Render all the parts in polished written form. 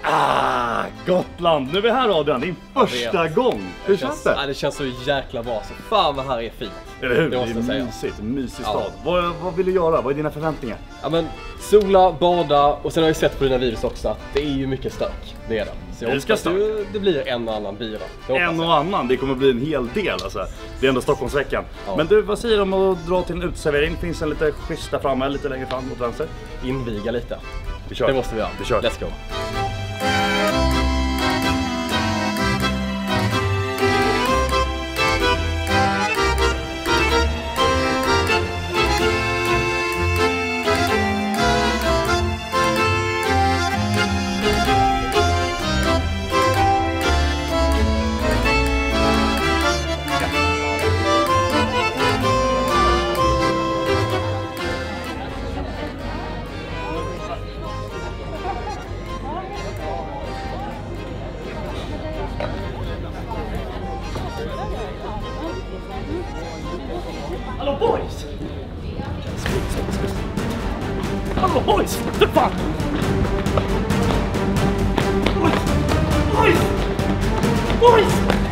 Gotland! Nu är vi här, Adrian, din första gång. Hur känns det? Det känns så jäkla bra. Så fan vad här är fint. Eller hur? Det måste jag säga. Mysigt, mysig stad. Vad vill du göra? Vad är dina förväntningar? Ja men, sola, bada och sen har jag sett på dina videos också att det är ju mycket stök. Det är det. Så jag hoppas det blir en och annan bira. En och annan, det kommer bli en hel del alltså. Det är ändå Stockholmsveckan. Ja. Men du, vad säger du om att dra till en uteservering? Finns en lite schysst där framme, lite längre fram mot vänster? Inviga lite. Vi kör. Det måste vi göra. Vi kör. Let's go. Hello boys! Hello boys! The fuck? Boys! Boys! Boys!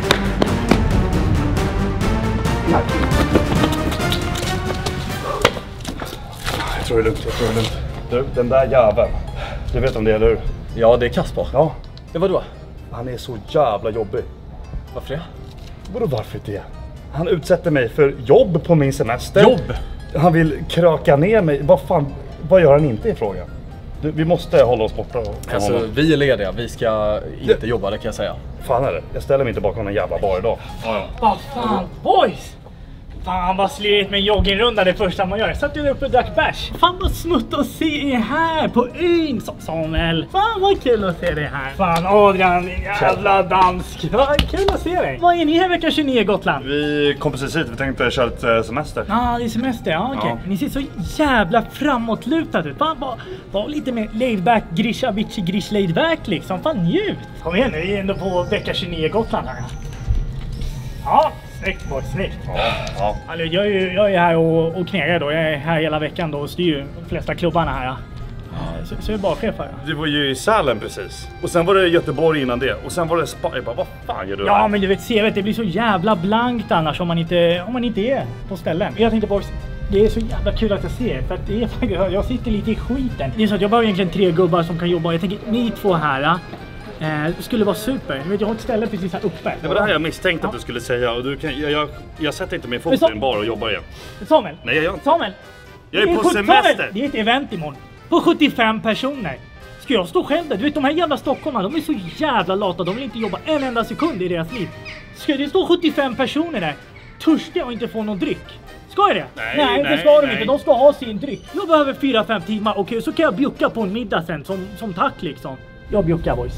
Jag tror det är lugnt, Du, den där jäveln. Du vet om det, eller hur? Ja, det är Kasper. Ja. Ja, vadå? Han är så jävla jobbig. Varför det? Vadå varför det? Han utsätter mig för jobb på min semester. Jobb? Han vill kröka ner mig. Vad gör han inte i frågan? Du, vi måste hålla oss borta. Alltså, vi är lediga. Vi ska inte jobba, det kan jag säga. Fan är det? Jag ställer mig inte bakom en jävla bar idag. Vad fan, boys! Fan vad slirigt med en joggingrunda det första man gör. Jag satt ju upp och drack bärs. Fan vad smutt att se er här på ön, Samuel. Fan vad kul att se dig här. Fan Adrian, jävla dansk. Vad kul att se dig. Vad är ni här vecka 29 i Gotland? Vi kom precis hit, vi tänkte köra lite semester. Ja, det är semester, ja okej. Ja. Ni ser så jävla framåtlutat ut. Fan, var lite mer laid back, grish laid back liksom. Fan njut. Kom igen nu, vi är ändå på vecka 29 i Gotland här. Ja. Snyggt boy, snyggt. Ja. Alltså, jag är här och knegar då. Jag är här hela veckan då och styr de flesta klubbarna här. Ja. Så jag är bara chef här. Du var ju i Sälen precis. Och sen var det Göteborg innan det. Och sen var det Spa. Jag bara, vad fan gör du här? Ja men du vet, CV:t, det blir så jävla blankt annars om man inte är på ställen. Jag tänkte boys, det är så jävla kul att jag ser. För att det är faktiskt, jag sitter lite i skiten. Det är så att jag behöver egentligen 3 gubbar som kan jobba. Jag tänker, ni 2 här. Det skulle vara super. Jag vet, jag har ett ställe precis här uppe. Det var det här jag misstänkte att du skulle säga. Och du kan, jag sätter inte min fot i en bar och jobbar igen. Samuel! Nej, jag gör inte. Samuel! Jag är på semester! Det är ett event imorgon. På 75 personer. Ska jag stå själv där? Du vet, de här jävla stockholmarna, de är så jävla lata. De vill inte jobba en enda sekund i deras liv. Ska det stå 75 personer där? Törstiga och inte få någon dryck? Ska jag det? Nej, det ska de inte. De ska ha sin dryck. Jag behöver 4-5 timmar. Okej, så kan jag bjucka på en middag sen som tack liksom. Jag bjuckar boys.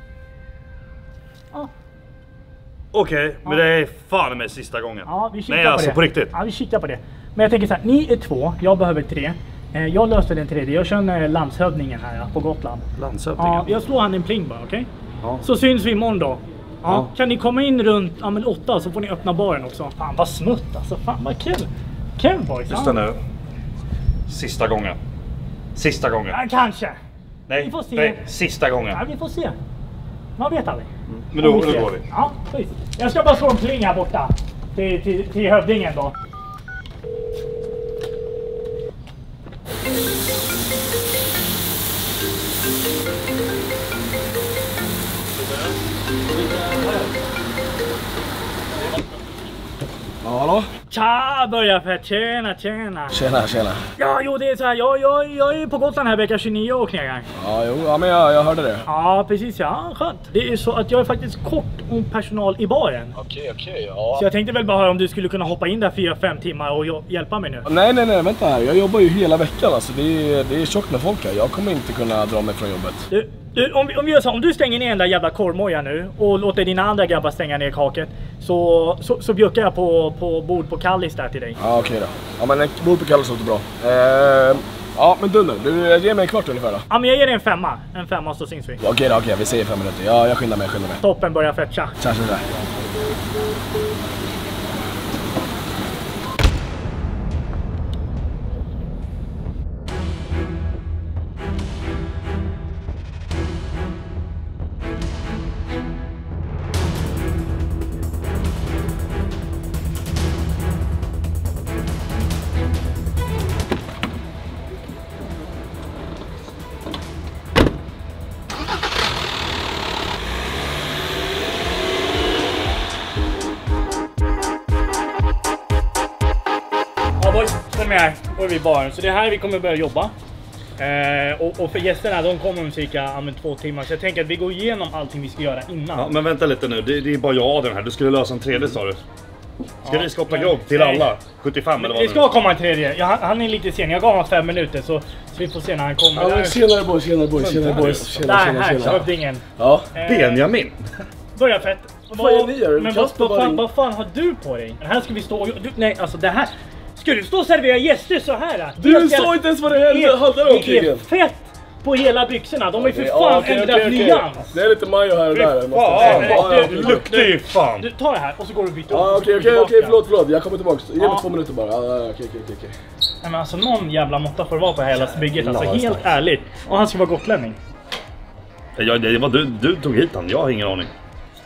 Ja. Okej, men det är fan med sista gången. Ja, vi kikar Nej, på alltså det. på riktigt. Ja, vi kikar på det. Men jag tänker så här, ni är 2, jag behöver 3. Jag löser den 3:e. Jag känner landshövdingen här på Gotland. Landshövdingen? Ja, jag slår han en pling bara, okej? Ja. Så syns vi imorgon då. Ja. Kan ni komma in runt 8 så får ni öppna baren också. Fan vad smutt alltså, fan vad kul. Kul boys. Just det nu. Sista gången. Sista gången. Ja, kanske. Nej, vi får se. Nej, sista gången. Ja, vi får se. Man vet aldrig. Men då går vi. Ja, precis. Jag ska bara slå en pling här borta. Till hövdingen då. Ja, hallå? Tja, börjarfett. Tjena. Tjena. Ja, jo det är så här. Jag är på Gotland här vecka 29 och knegar. Ja, men jag hörde det. Ja, precis ja. Skönt. Det är så att jag är faktiskt kort om personal i baren. Okej, ja. Så jag tänkte väl bara höra om du skulle kunna hoppa in där 4-5 timmar och hjälpa mig nu. Nej, vänta här. Jag jobbar ju hela veckan alltså. Det är tjockt med folk här. Jag kommer inte kunna dra mig från jobbet. Du, om vi gör så, om du stänger ner den där jävla korvmoja nu och låter dina andra grabbar stänga ner kaket så bjuckar jag på bord på Kallis där till dig. Ja, okej då. Ja, men bord på Kallis låter bra. Ja, men dunder. Du ger mig en kvart ungefär då. Ja, men jag ger dig en femma så syns vi. Okej, vi säger 5 minuter. Ja, jag skyndar mig. Toppen, börjar fetcha. Tja. här och vi baren. Så det är här vi kommer börja jobba. Och för gästerna, de kommer om cirka 2 timmar. Så jag tänker att vi går igenom allting vi ska göra innan. Ja, men vänta lite nu, det är bara jag och den här. Du skulle lösa en tredje, sa du. Ska vi skapa grogg till alla? 75 eller vad det ska komma en tredje. Han är lite sen, jag gav honom 5 minuter så vi får se när han kommer. Ja, tjenare boys. Tjena, här, hövdingen. Ja. Benjamin. Börja fett. Vad är ni gör? Men vad fan har du på dig? Här ska vi stå och... Nej, alltså det här... Ska du stå och servera gäster så här? Du sa inte ens vad det handlar om, det är fett på hela byxorna. De har ju för fan ändrat nyans. Det är lite majo här och där. Du luktar ju fan. Du tar det här och så går du och byter Okej, förlåt. Jag kommer tillbaka. Ge mig 2 minuter bara. Okej. Nej men alltså någon jävla måtta får det vara på hela bygget. Alltså helt ärligt. Och han ska vara gotlänning. Ja, det var du tog hit han. Jag har ingen aning.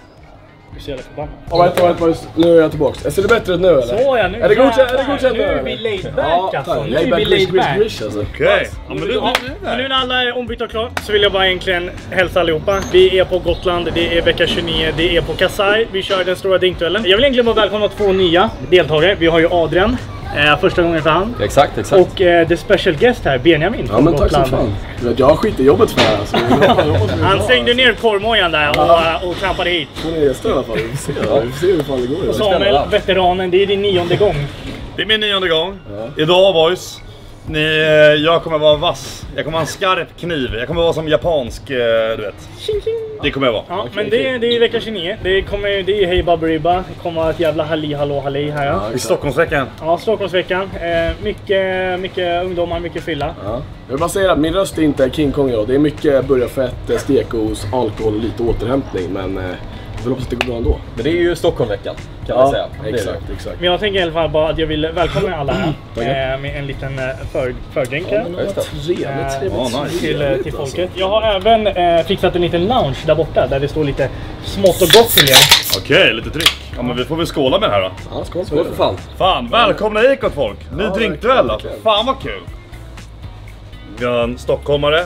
Vänta, nu är jag tillbaka. Ser det bättre ut nu eller? Så ja, nu är det godkänt nu? Nu är vi laid back alltså. Nu är vi laid back. Okej. Nu när alla är ombytta och klar så vill jag bara egentligen hälsa allihopa. Vi är på Gotland, det är vecka 29, det är på Kasai. Vi kör den stora drinkduellen. Jag vill egentligen bara välkomna 2 nya deltagare. Vi har ju Adrian. Första gången för han. Exakt. Och the special guest här, Benjamin från men Gotland. Tack så fan. Jag har skit i jobbet för det här. Så han stängde ner korvmojan där och klampade hit. Hon är gäster i alla fall. Vi får se hur fan det går. Och Samuel, veteranen, det är din 9:e gång. Det är min 9:e gång. Idag boys. Jag kommer vara vass. Jag kommer ha en skarp kniv. Jag kommer vara som japansk, du vet. Det kommer jag vara. Ja, men det är vecka 29. Det är hej baberiba. Det kommer vara ett jävla halli här. I Stockholmsveckan. Ja, Stockholmsveckan. Mycket ungdomar, mycket fylla. Ja. Jag vill bara säga att min röst är inte King Kong idag. Det är mycket burgarfett, stekos, alkohol och lite återhämtning. Men jag hoppas att det går bra ändå. Men det är ju Stockholmsveckan kan man säga. Exakt. Men jag tänker i alla fall bara att jag vill välkomna alla här med en liten fördrink här. Trevligt. Till folket. Jag har även fixat en liten lounge där borta där det står lite smått och gott till er. Okej, lite dryck. Ja, men vi får väl skåla med det här då. Ja, skål för fan. Fan, välkomna hit gott folk. Ny drinkduell alltså. Fan vad kul. Vi har en stockholmare,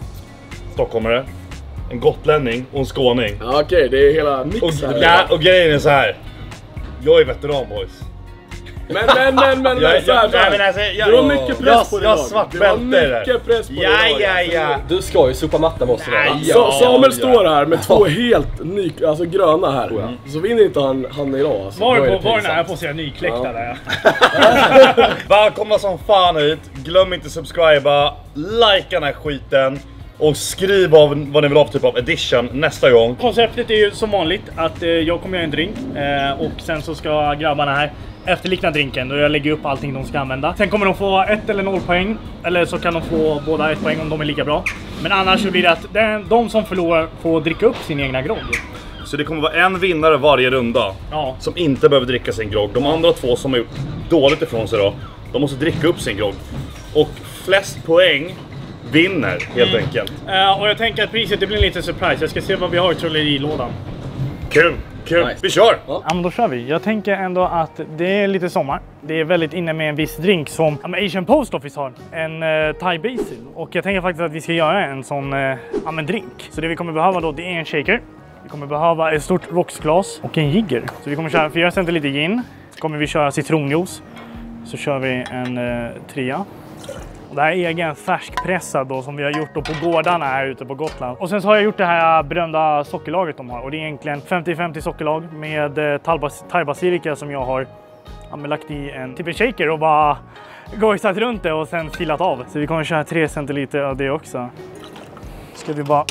en gotlänning och en skåning. Ja, okej, det är hela mix här. Och grejen är så här. Jag är veteran boys. Men du har mycket press på dig. Jag svart bälte. Mycket press på dig. Ja. Du ska ju sopa matta med oss idag. Samuel står här med 2 helt gröna här. Så vinner inte han idag. Alltså. Var den här på sig nykläckta där. Välkomna som fan hit. Glöm inte subscriba, likea den här skiten. Och skriv av vad ni vill ha för typ av edition nästa gång. Konceptet är ju som vanligt att jag kommer göra en drink och sen så ska grabbarna här efterlikna drinken och jag lägger upp allting de ska använda. Sen kommer de få 1 eller 0 poäng eller så kan de få båda 1 poäng om de är lika bra. Men annars så blir det att de som förlorar får dricka upp sin egna grogg. Så det kommer vara en vinnare varje runda som inte behöver dricka sin grogg. De andra 2 som har gjort dåligt ifrån sig då, de måste dricka upp sin grogg. Och flest poäng vinner helt enkelt. Och jag tänker att priset det blir lite surprise. Jag ska se vad vi har i trollerilådan. Kul. Nice. Vi kör! Ja men då kör vi. Jag tänker ändå att det är lite sommar. Det är väldigt inne med en viss drink som Asian Post Office har. En Thai Basil. Och jag tänker faktiskt att vi ska göra en sån drink. Så det vi kommer behöva då det är en shaker. Vi kommer behöva ett stort rocksglas och en jigger. Så vi kommer köra 4 centiliter lite gin. Så kommer vi köra citronjuice. Så kör vi en 3. Det här är egen färskpressad då, som vi har gjort då på gårdarna här ute på Gotland. Och sen så har jag gjort det här berömda sockerlaget de har. Och det är egentligen 50-50 sockerlag med thai-basilika som jag har lagt i en typ av shaker och bara gojsat runt det och sen filat av. Så vi kommer köra 3 centiliter av det också. Ska vi bara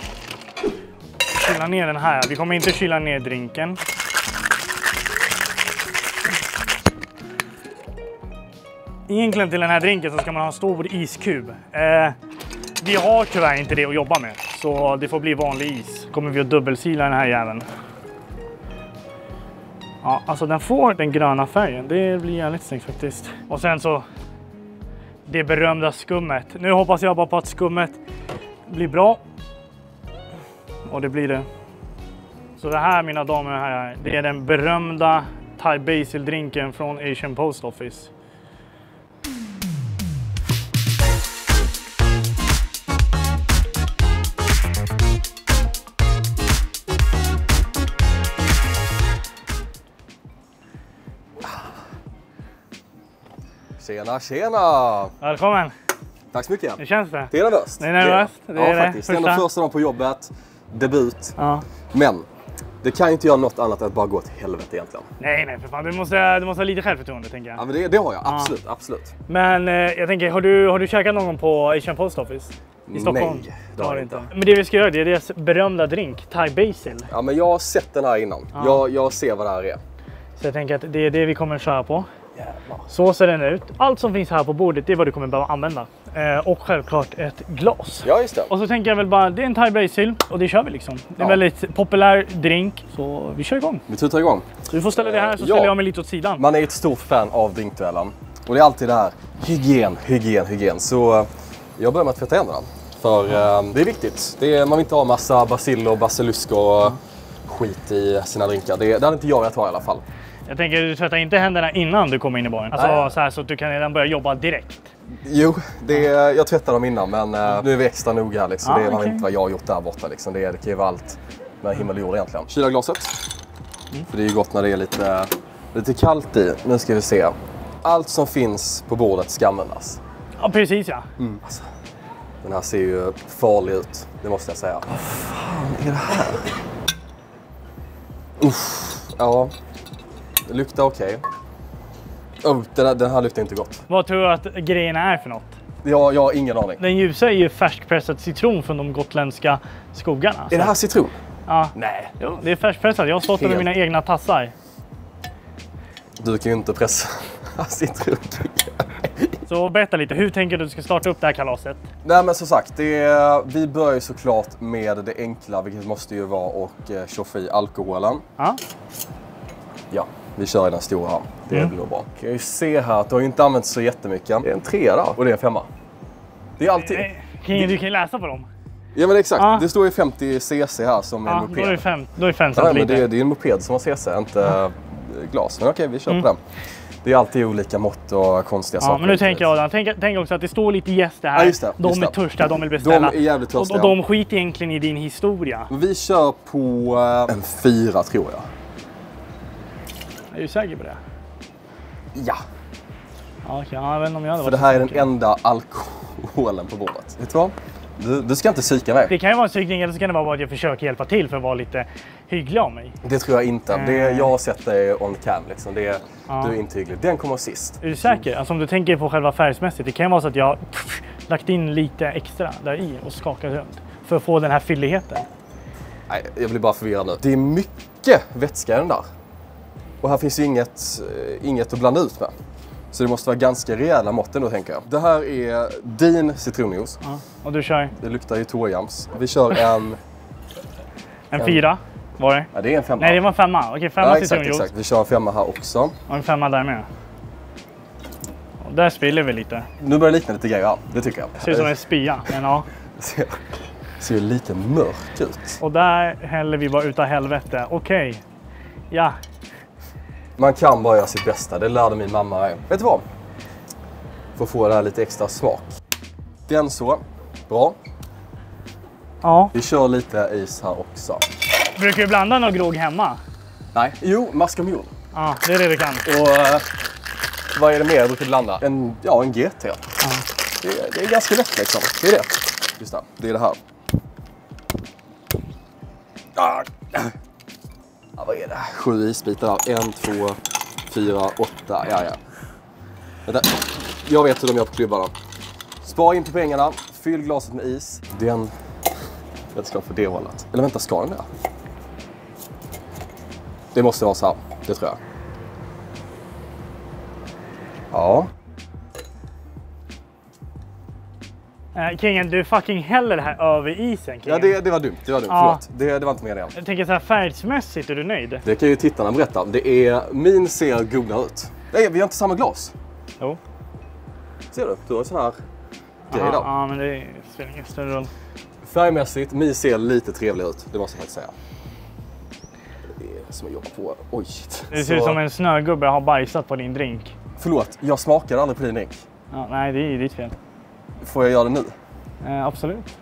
kyla ner den här. Vi kommer inte kyla ner drinken. Egentligen till den här drinken så ska man ha en stor iskub. Vi har tyvärr inte det att jobba med. Så det får bli vanlig is. Kommer vi att dubbelsila den här jäveln. Ja, alltså den får den gröna färgen. Det blir jävligt snyggt faktiskt. Och sen så det berömda skummet. Nu hoppas jag bara på att skummet blir bra. Och det blir det. Så det här mina damer och herrar, det är den berömda Thai Basil drinken från Asian Post Office. Se Tjena, tjena! Välkommen! Tack så mycket. Hur känns det? Det är nervöst. Det är nervöst. Det är ja, det. faktiskt. Det är ändå första dagen på jobbet. Debut. Ja. Men det kan ju inte göra något annat än att bara gå åt helvete egentligen. Nej, för fan. Du måste ha lite självförtroende, tänker jag. Ja, men det har jag. Absolut, absolut. Men jag tänker, har du käkat någon gång på Asian Post Office? I Stockholm? Nej, det har jag inte. Men det vi ska göra, det är deras berömda drink, Thai Basil. Ja, men jag har sett den här innan. Ja. Jag ser vad det här är. Så jag tänker att det är det vi kommer att köra på. Jävlar. Så ser den ut. Allt som finns här på bordet, det är vad du kommer behöva använda. Och självklart ett glas. Ja, just det. Och så tänker jag väl bara, det är en Thai Basil och det kör vi liksom. Det är en väldigt populär drink, så vi kör igång. Vi tutar igång. Du får ställa det här så ställer jag mig lite åt sidan. Man är ett stort fan av drinkduellen. Och det är alltid det här, hygien. Så jag börjar med att tvätta händerna. För det är viktigt. Man vill inte ha massa basil och basilusk och skit i sina drinkar. Det hade inte jag velat ha i alla fall. Jag tänker, du tvättar inte händerna innan du kommer in i baren. Alltså så här så att du kan redan börja jobba direkt. Jo, jag tvättar dem innan, men nu är vi extra noga här liksom. Man vet inte vad jag har gjort där borta liksom. Det kan ju vara allt med himmel och jord egentligen. Kyla glaset. För det är ju gott när det är lite kallt i. Nu ska vi se. Allt som finns på bordet ska användas. Ja, precis ja. Alltså, den här ser ju farlig ut, det måste jag säga. Vad fan är det här? Ja, det luktar okej. Den här luktar inte gott. Vad tror du att grejerna är för något? Jag har ingen aning. Den ljusa är ju färskpressad citron från de gotländska skogarna. Är det här citron? Ja. Nej. Jo, det är färskpressad. Jag har stått med mina egna tassar. Du kan ju inte pressa citron. Så berätta lite, hur tänker du ska starta upp det här kalaset? Nej, men som sagt, vi börjar ju såklart med det enkla, vilket måste ju vara att tjoffa i alkoholen. Ja. Ja, vi kör i den stora. Det blir nog bra. Kan ju se här att du har ju inte använt så jättemycket. Det är en 3 där och det är en 5. Det är alltid. Du kan ju läsa på dem. Ja, men exakt. Ja. Det står ju 50 cc här som en moped. Då är 5 ja, men det är en moped som har cc, inte glas. Men okej, vi kör på den. Det är alltid olika mått och konstiga saker. Men nu tänker jag, tänk också att det står lite gäster här. Ja, de är törstiga, de vill beställa. De är jävligt törstiga. Och de skiter egentligen i din historia. Vi kör på en 4 tror jag. Är du säker på det? Ja. Okej, jag vet inte om jag hade För det här är den enda alkoholen på bordet. Vet du vad? Du ska inte psyka mig. Det kan ju vara en psykning eller så kan det vara att jag försöker hjälpa till för att vara lite hygglig av mig. Det tror jag inte. Jag har sett dig on cam liksom. Du är inte hygglig. Den kommer sist. Är du säker? Alltså om du tänker på själva färgsmässigt. Det kan vara så att jag lagt in lite extra där i och skakat runt. För att få den här fylligheten. Nej, jag blir bara förvirrad nu. Det är mycket vätska i den där. Och här finns ju inget att blanda ut med. Så det måste vara ganska rejäla måtten då, tänker jag. Det här är din citronjuice. Ja, och du kör? Det luktar ju tåjams. Vi kör en... en 4 var det? Ja, det är en 5. Nej, det var en 5. Okej, 5 citronjuice. Exakt. Vi kör en 5 här också. Och en 5 där med. Och där spiller vi lite. Nu börjar det likna lite grejer, det tycker jag. Ser ut som en spya, men ja. Ser lite mörk ut. Och där häller vi bara utav helvete. Okej. Ja. Man kan bara göra sitt bästa, det lärde min mamma mig. Vet du vad? För att få det här lite extra smak. Den så. Bra. Ja. Vi kör lite is här också. Brukar du blanda någon grogg hemma? Nej. Jo, mascarpone. Ja, det är det du kan. Och vad är det mer jag brukar blanda? En GT. Ja. Det är ganska lätt liksom. Det är det. Just det, det är det här. Ja, vad är det? 7 isbitar där. 1, 2, 4, 8. Ja. Vänta. Jag vet hur de gör på klubbarna. Spara in på pengarna. Fyll glaset med is. Jag ska få det hållet. Eller vänta, ska den där? Det måste vara så här. Det tror jag. Ja. Kingen, du fucking häller det här över isen, Kingen. Ja, det var dumt. Ja. Förlåt. Det var inte meningen. Jag tänker så här, färgsmässigt, är du nöjd? Det kan ju tittarna berätta. Min ser godare ut. Nej, vi har inte samma glas. Jo. Ser du? Du har sån här grej där. Ja, men det spelar ingen större roll. Färgmässigt, min ser lite trevlig ut. Det måste jag faktiskt säga. Det är som att jobba på. Oj. Det ser ut som en snögubbe har bajsat på din drink. Förlåt, jag smakade aldrig på din drink. Ja, nej, det är ditt fel. Får jag göra det nu? Absolut.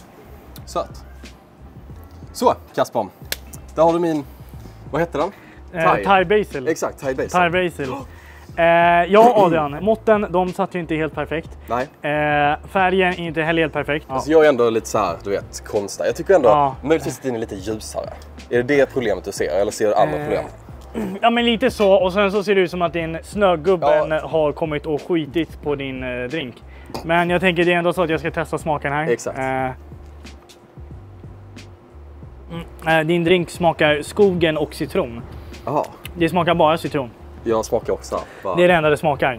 Sött. Så, Kasper. Där har du min... Vad heter den? Thai basil. Exakt, Thai basil. Thai basil. Ja Adrian, måtten de satt ju inte helt perfekt. Nej. Färgen är inte heller helt perfekt. Alltså jag är ändå lite så här, du vet, konstig. Jag tycker ändå möjligtvis att den är lite ljusare. Är det problemet du ser eller ser du andra problem? Ja men lite så, och sen så ser det ut som att din snögubben har kommit och skitit på din drink. Men jag tänker det är ändå så att jag ska testa smaken här. Exakt. Din drink smakar skogen och citron. Jaha. Det smakar bara citron. Jag smakar också. Bara. Det är det enda det smakar.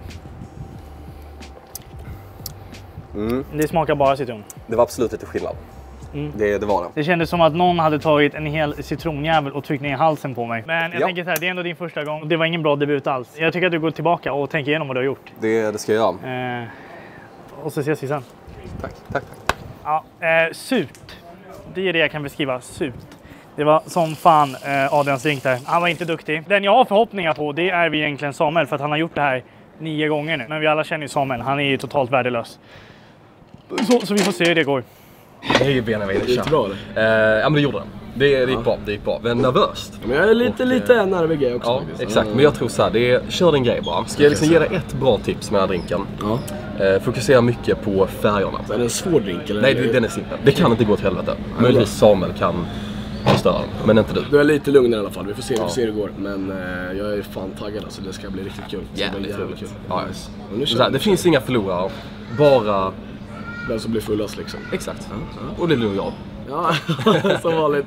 Det smakar bara citron. Det var absolut lite skillnad. Det var det. Det kändes som att någon hade tagit en hel citronjävel och tryckt ner i halsen på mig. Men jag tänker så här, det är ändå din första gång. Det var ingen bra debut alls. Jag tycker att du går tillbaka och tänker igenom vad du har gjort. Det ska jag göra. Och så ses vi sen. Tack. Ja, surt. Det är det jag kan beskriva. Surt. Det var som fan Adrians drink där. Han var inte duktig. Den jag har förhoppningar på, det är vi egentligen Samuel. För att han har gjort det här 9 gånger nu. Men vi alla känner ju Samuel. Han är ju totalt värdelös. Så vi får se hur det går. Det är ju Benjamin. Det gick bra eller? Ja men det gjorde den. Det gick bra. Men nervöst. Men jag är lite nervig också. Ja, faktiskt. Exakt. Men jag tror så här, kör din grej bara. Ska jag liksom ge dig ett bra tips med den här drinken? Ja. Fokusera mycket på färgerna. Är det en svår drink eller? Nej, den är simpel. Det kan inte gå åt helvete. Möjligtvis Samuel kan förstöra den, men inte du. Du är lite lugnare i alla fall. Vi får se hur det går. Men jag är fan taggad alltså. Det ska bli riktigt kul. Jävligt kul. Ja, yes. Det finns finns inga förlorare. Bara vem som blir fullast liksom. Exakt. Och det blir nog jag. Ja, som vanligt.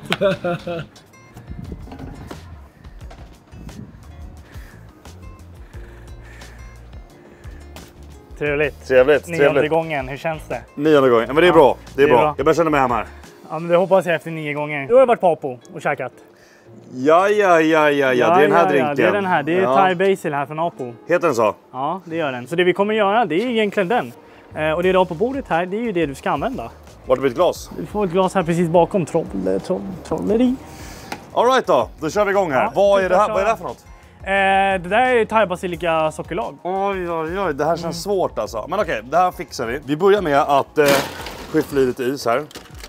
Trevligt. 9:e gången, hur känns det? 9:e gången, men det är bra. Det är bra. Jag börjar känna mig hemma här. Ja, men det hoppas jag efter 9 gånger. Du har varit på Apo och käkat. Ja. Det är den här drinken. Det är den här. Det är Thai basil här från Apo. Heter den så? Ja, det gör den. Så det vi kommer göra, det är egentligen den. Och det du har på bordet här, det är ju det du ska använda. Vart är mitt glas? Du får ett glas här precis bakom trolleri. Alright då kör vi igång här. Vad är det här? Vad är det här för något? Det där är thai basilika sockerlag. Oj, det här känns svårt alltså. Men okej, det här fixar vi. Vi börjar med att skyffla i lite is här.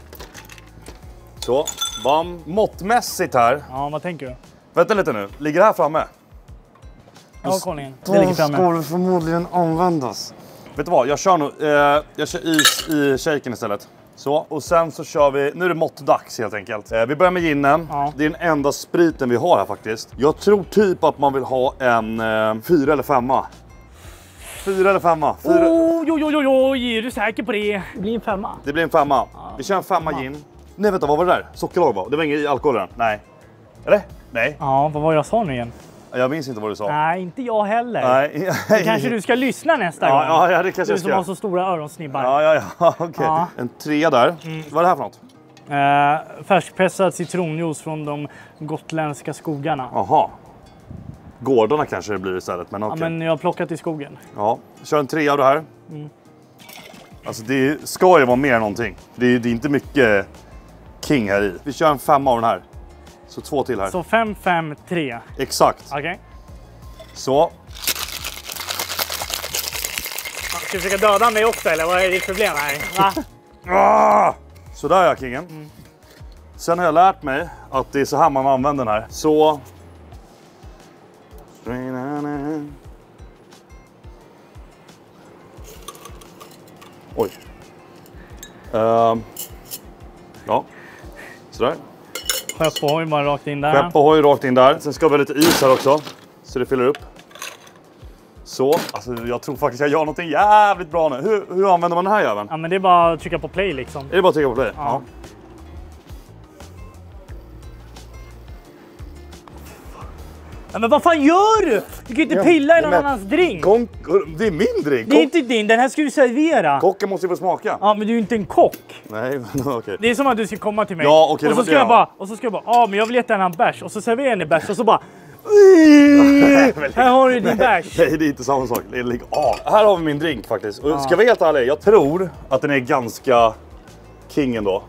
Så, bam. Måttmässigt här. Ja, vad tänker du? Vänta lite nu, ligger det här framme? Ja, kolla in. Det ligger framme. Ska det förmodligen användas. Vet du vad, jag kör is i shaken istället. Så, och sen så kör vi, nu är det måttdags helt enkelt. Vi börjar med ginen. Ja. Det är den enda spriten vi har här faktiskt. Jag tror typ att man vill ha en 4 eller 5. 4 eller 5. Oj, är du säker på det? Det blir en 5. Det blir en 5. Ja. Vi kör en 5 gin. Nej vänta, vad var det där? Sockerlag va? Det var ingen alkohol i den? Nej. Eller? Nej. Ja, vad var jag sa nu igen? Jag minns inte vad du sa. Nej, inte jag heller. Nej. Kanske du ska lyssna nästa gång. Ja, det kanske jag ska. Du som har så stora öronsnibbar. Ja, okej. Ja. En 3 där. Vad är det här för något? Färskpressad citronjuice från de gotländska skogarna. Jaha. Gårdarna kanske det blir istället, men okej. Ja, men jag har plockat i skogen. Ja, kör en 3 av det här. Alltså det ska ju vara mer än någonting. Det är inte mycket king här i. Vi kör en 5 av den här. Så 2 till här. Så 5, 5, 3. Exakt. Okej. Så. Ska du försöka döda mig också eller vad är ditt problem här? Va? Så där är jag kingen. Sen har jag lärt mig att det är så här man använder den här. Så. Oj. Ja. Sådär. Skepp och hoj bara rakt in där. Skepp och hoj rakt in där. Sen ska vi ha lite is här också. Så det fyller upp. Så. Alltså jag tror faktiskt jag gör någonting jävligt bra nu. Hur använder man den här jäveln? Ja men det är bara att trycka på play liksom. Är det bara att trycka på play? Ja. Ja, men vad fan gör du? Du kan inte pilla i någon annans drink. Det är min drink. Det är inte din, den här ska du servera. Kocken måste ju få smaka. Ja, men du är inte en kock. Nej, men okej. Det är som att du ska komma till mig. Ja, okej. Och så ska jag bara, ja men jag vill jättegärna ha en bärs. Och så serverar jag en bärs och så bara... här har du din bärs. Nej, det är inte samma sak. Lägg av. Här har vi min drink faktiskt. Och ska vi helt ärlig, jag tror att den är ganska king ändå.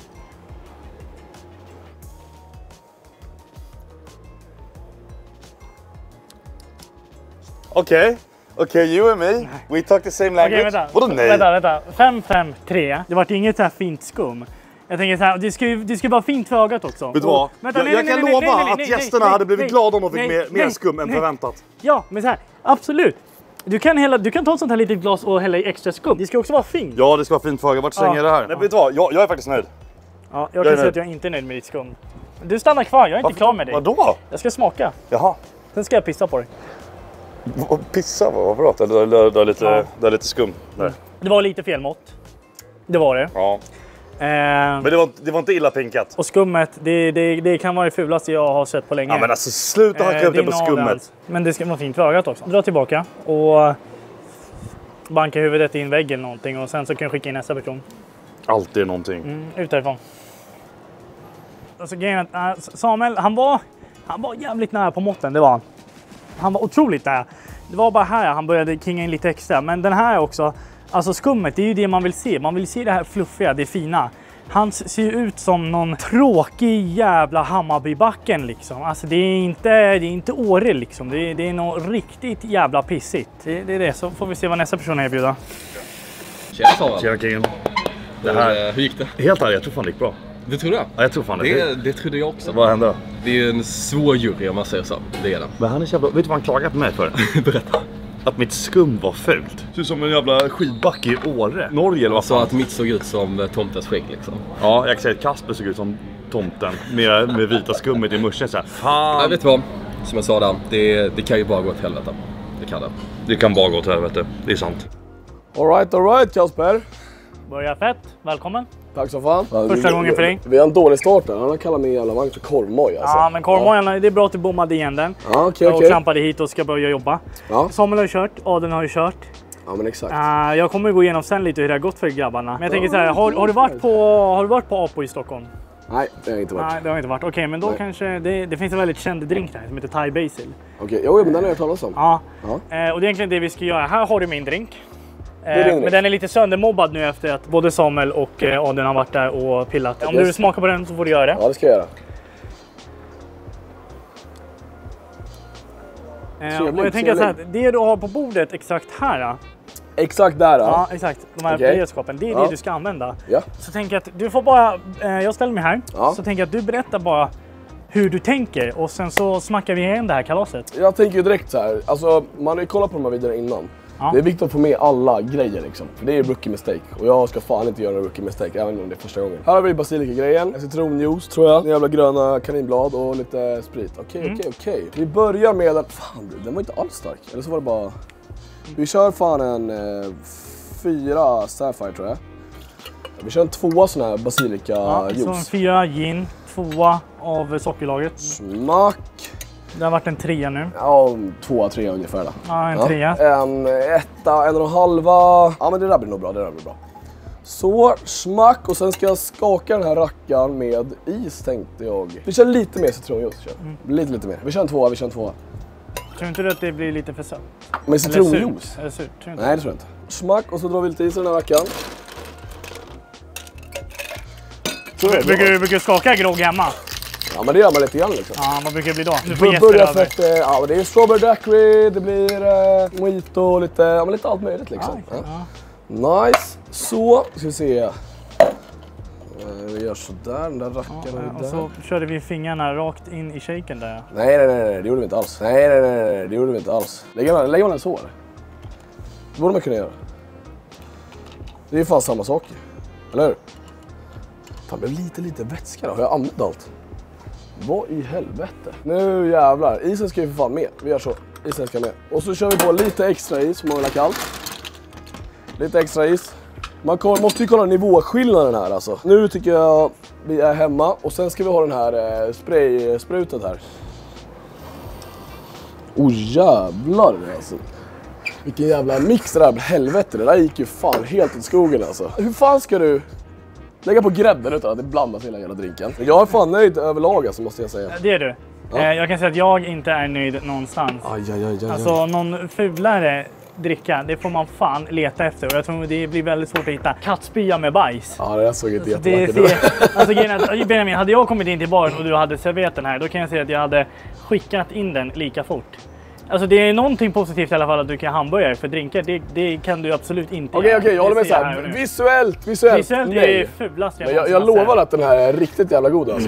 Okej, you and me, we talk the same language. Okej, vadå nej? Vänta. 5, 5, 3. Det vart inget så här fint skum. Jag tänker så här, det ska vara fint för ögat också. Vet du vad? Jag kan lova att gästerna hade blivit glada om de fick mer skum än förväntat. Ja, men så här, absolut. Du kan ta ett sånt här litet glas och hälla i extra skum. Det ska också vara fint. Ja, det ska vara fint för ögat. Vart slänger det här? Nej, vet du vad? Jag är faktiskt nöjd. Ja, jag kan säga att jag inte är nöjd med ditt skum. Du stannar kvar, jag är inte klar med dig. Vadå? Jag ska smaka. Jaha. Sen ska jag pissa på dig. Pissa? Vad bra. Det är lite skum där. Det var lite fel mått. Det var det. Ja. Men det var inte illa pinkat. Och skummet, det kan vara det fulaste jag har sett på länge. Ja, men alltså sluta hacka upp det på skummet. Men det ska vara fint för ögat också. Dra tillbaka och banka huvudet i en vägg eller någonting. Och sen så kan jag skicka in nästa person. Alltid någonting. Ut därifrån. Alltså grejen är att Samuel, han var jävligt nära på måtten, det var han. Han var otroligt nära. Det var bara här han började kinga in lite extra. Men den här också, alltså skummet, det är ju det man vill se. Man vill se det här fluffiga, det fina. Han ser ju ut som någon tråkig jävla Hammarbybacken liksom. Alltså det är inte Åre liksom. Det är något riktigt jävla pissigt. Det är det. Så får vi se vad nästa person erbjuder. Tjena Samuel. Tjena Kingen. Det här, hur gick det? Helt ärligt, jag tror fan det gick bra. Det trodde jag? Ja, jag tror fan det trodde jag också. Vad hände då? Det är en svår jury om man säger så. Det är det. Men han är så jävla... Vet du vad han klagade på mig för? Berätta. Att mitt skum var fult. Ser ut som en jävla skidbacke i Åre. Norge eller vad fan? Så att mitt såg ut som tomtens skägg liksom. Ja, jag kan säga att Kasper såg ut som tomten. Med vita skummet i muschen så här. Fan! Jag vet vad? Som jag sa där, det kan ju bara gå åt helvete. Det kan det. Det kan bara gå åt helvete. Det är sant. All right Kasper. Börja fett, välkommen. Tack så fan. Första gången för dig. Vi har en dålig start där. Han har kallat min jävla vagn för korvmoj alltså. Ja, men korvmojarna, det är bra att du bommade igen den. Ja, okej. Och klampade hit och ska börja jobba. Ja. Samuel har ju kört, Aden har ju kört. Ja, men exakt. Jag kommer gå igenom sen lite hur det har gått för grabbarna. Men jag tänker så här, har du varit på Apo i Stockholm? Nej, det har jag inte varit. Nej, det har inte varit. Okej, men då kanske det finns en väldigt känd drink där som heter Thai Basil. Okej, jo, men den har jag talat om. Ja. Och det är egentligen det vi ska göra. Här har du min drink. Men den är lite söndermobbad nu efter att både Samuel och Aden har varit där och pillat. Om du vill smaka på den så får du göra det. Ja, det ska jag göra. Och jag tänker så här, det du har på bordet exakt här. Exakt där då? Ja, exakt. De här redskapen, det är det du ska använda. Ja. Så tänker jag att du får bara, jag ställer mig här. Ja. Så tänker jag att du berättar bara hur du tänker och sen så smackar vi igen det här kalaset. Jag tänker ju direkt så här, alltså man har ju kollat på de här videorna innan. Ja. Det är viktigt att få med alla grejer liksom. För det är rookie mistake. Och jag ska fan inte göra en rookie mistake även om det är första gången. Här har vi basilika-grejen. Citronjuice tror jag. En jävla gröna kaninblad och lite sprit. Okej. Vi börjar med att... Fan, den var inte alls stark. Eller så var det bara... Vi kör fan en 4 Sapphire tror jag. Vi kör en 2 sån här basilika-juice. Ja, så en 4 gin, 2 av sockerlagret. Smack. Det har varit en 3 nu. Ja, 2-3 ungefär då. Ja, en 3. En 1, 1,5. Ja, men det där blir nog bra, Så, smack. Och sen ska jag skaka den här rackaren med is tänkte jag. Vi kör lite mer citronjuice. Lite mer. Vi kör en 2. Tror inte du att det blir lite för sött? Med citronjuice? Eller surt? Nej, det tror jag inte. Smack och så drar vi lite is i den här rackaren. Brukar du skaka grogg hemma? Ja, men det gör man lite grann liksom. Ja, vad brukar det bli då? Du får börja för ja, det är strawberry daiquiri, det blir mojito, lite allt möjligt liksom. Nice. Så, ska vi se. Vi gör sådär, den där rackaren och så körde vi fingrarna rakt in i shaken där. Nej, det gjorde vi inte alls. Det gjorde vi inte alls. Lägger man den så? Det borde man kunna göra. Det är fan samma sak. Eller hur? Fan, det blev lite vätska då. Har jag använt allt? Vad i helvete? Nu jävlar. Isen ska ju för fan med. Vi gör så. Isen ska med. Och så kör vi på lite extra is, om man vill ha kallt. Lite extra is. Man måste ju kolla nivåskillnaden här alltså. Nu tycker jag vi är hemma. Och sen ska vi ha den här sprutet här. Jävlar alltså. Vilken jävla mix det där. Helvete, det där gick ju fan helt åt skogen alltså. Hur fan ska du lägga på grädden utan att det blandas hela jävla drinken? Jag är fan nöjd överlag alltså, måste jag säga. Det är du. Ja. Jag kan säga att jag inte är nöjd någonstans. Aj. Alltså någon fulare dricka, det får man fan leta efter. Och jag tror det blir väldigt svårt att hitta kattspya med bajs. Ja, det såg inte jättevackert ut. Alltså Benjamin, hade jag kommit in till baren och du hade serverat den här, då kan jag säga att jag hade skickat in den lika fort. Alltså det är någonting positivt i alla fall att du kan hamburgare, för drinkar det kan du absolut inte. Okej, jag håller med så här. Visuellt det är fulast. Men jag lovar att den här är riktigt jävla god alltså.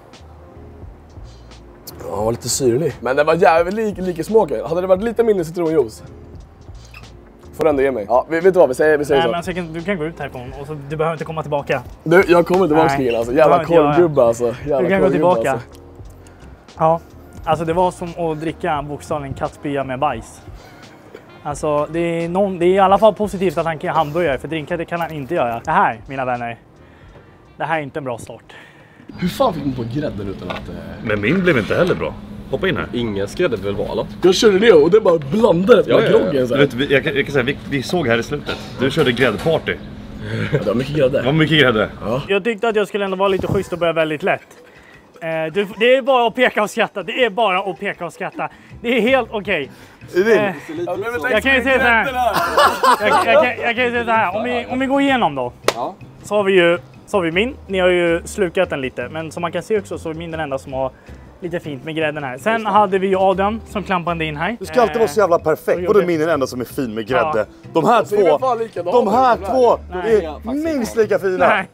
Ja, lite syrlig. Men den var jävligt lika smaken. Hade det varit lite mindre citronjuice får ändå ge mig. Ja, vet du vad? Vi säger så. Men alltså, du kan gå ut härifrån och så, du behöver inte komma tillbaka. Du, jag kommer tillbaka igen alltså. Jävla korvgubbe alltså. Du kan gå tillbaka. Alltså. Ja, alltså det var som att dricka bokstavligen kattspya med bajs. Alltså det är i alla fall positivt att han kan hamburgare, för drinkar det kan han inte göra. Det här, mina vänner, det här är inte en bra start. Hur fan fick man på grädden utan att... Men min blev inte heller bra. Hoppa in här. Ingen skrädde väl vara något. Jag körde det och det bara blandade med groggen så här. Du vet, jag kan säga, vi såg här i slutet. Du körde gräddparty. Ja, det var mycket grädde. Det var mycket grädde. Ja. Jag tyckte att jag skulle ändå vara lite schysst och börja väldigt lätt. Det är bara att peka och skratta. Det är bara att peka och skratta. Det är helt okej. Jag kan ju säga så här. Jag kan ju säga så här. Om vi går igenom då. Ja. Så har vi min. Ni har ju slukat den lite. Men som man kan se också så är min den enda som har lite fint med grädden här. Sen hade vi ju Adrian som klampade in här. Du ska alltid vara så jävla perfekt. Och det är min den enda som är fin med grädde. Ja. De här två är minst lika fina.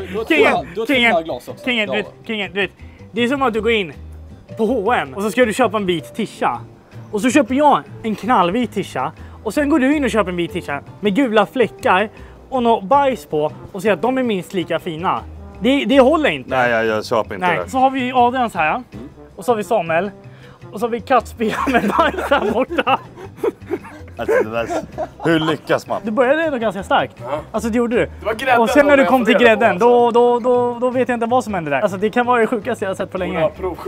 Kingen, du vet. Det är som att du går in på H&M och så ska du köpa en vit tisha. Och så köper jag en knallvit tisha. Och sen går du in och köper en vit tisha med gula fläckar och något bajs på och säger att de är minst lika fina. Det håller inte. Nej, jag köper inte det. Så har vi Adrians här. Och så har vi Samuel. Och så har vi kattspya med bajs här borta. Alltså, hur lyckas man? Du började ändå ganska starkt. Alltså det gjorde du. Det och sen när du kom till grädden, då vet jag inte vad som hände där. Alltså det kan vara det sjukaste jag har sett på länge.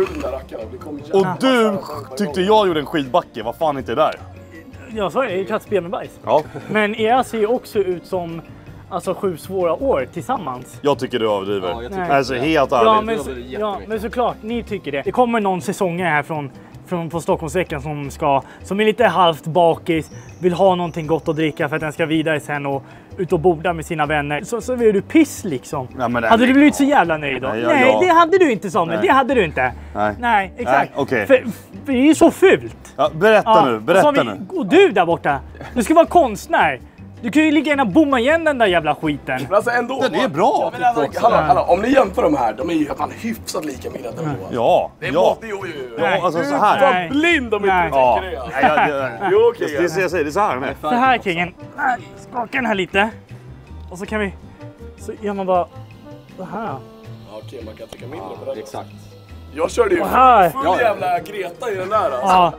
Och du tyckte jag gjorde en skidbacke. Vad fan inte är där? Jag sa det, kattspya med bajs. Ja. Men era ser ju också ut som 7 svåra år tillsammans. Jag tycker du överdriver. Ja, jag tycker alltså helt ärligt. Men såklart, ni tycker det. Det kommer någon säsonger här från på Stockholmsveckan som är lite halvt bakis, vill ha någonting gott att dricka för att den ska vidare sen och ut och borda med sina vänner. Så vill du piss liksom. Ja, hade du blivit så jävla nöjd då? Nej, det hade du inte, Samuel. Det hade du inte. Nej, exakt. Nej, okay. För det är ju så fult. Ja, berätta nu. Och du där borta, du ska vara konstnär. Du kan ju lika gärna bomma igen den där jävla skiten. Men alltså ändå. Den är bra. Ja, men hallå, om ni jämför de här, de är ju fan hyfsat lika med den nivån. Ja. Det är ja, alltså så här. Vad blind om inte tycker det. Jo, okej. Det är så här. Så här, Kingen. Skaka den här lite. Och så kan vi... Så gör man bara... Så här. Ja, okej, man kan trycka mindre på det. Exakt. Jag körde ju full jävla Greta i den där alltså. Ja.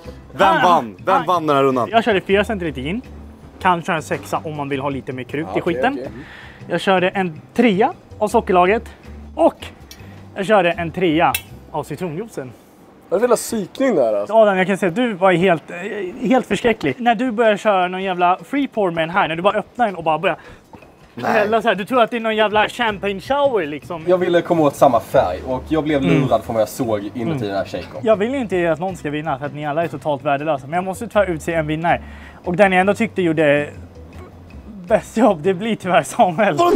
Vem vann den här rundan? Jag körde 4 centiliter gin. Kanske en 6 om man vill ha lite mer krut i skiten. Okay. Jag körde en 3 av sockerlaget. Och jag körde en 3 av citronjuicen. Det är väl en psykning där alltså. Adam, jag kan säga att du var helt förskräcklig. När du börjar köra någon jävla freepour med den här, när du bara öppnar den och bara börjar hälla så här. Du tror att det är någon jävla champagne shower liksom. Jag ville komma åt samma färg och jag blev lurad från vad jag såg inuti den här shaken. Jag vill inte att någon ska vinna för att ni alla är totalt värdelösa. Men jag måste tyvärr utse en vinnare. Och den jag ändå tyckte gjorde bäst jobb, det blir tyvärr Samuel. Vadå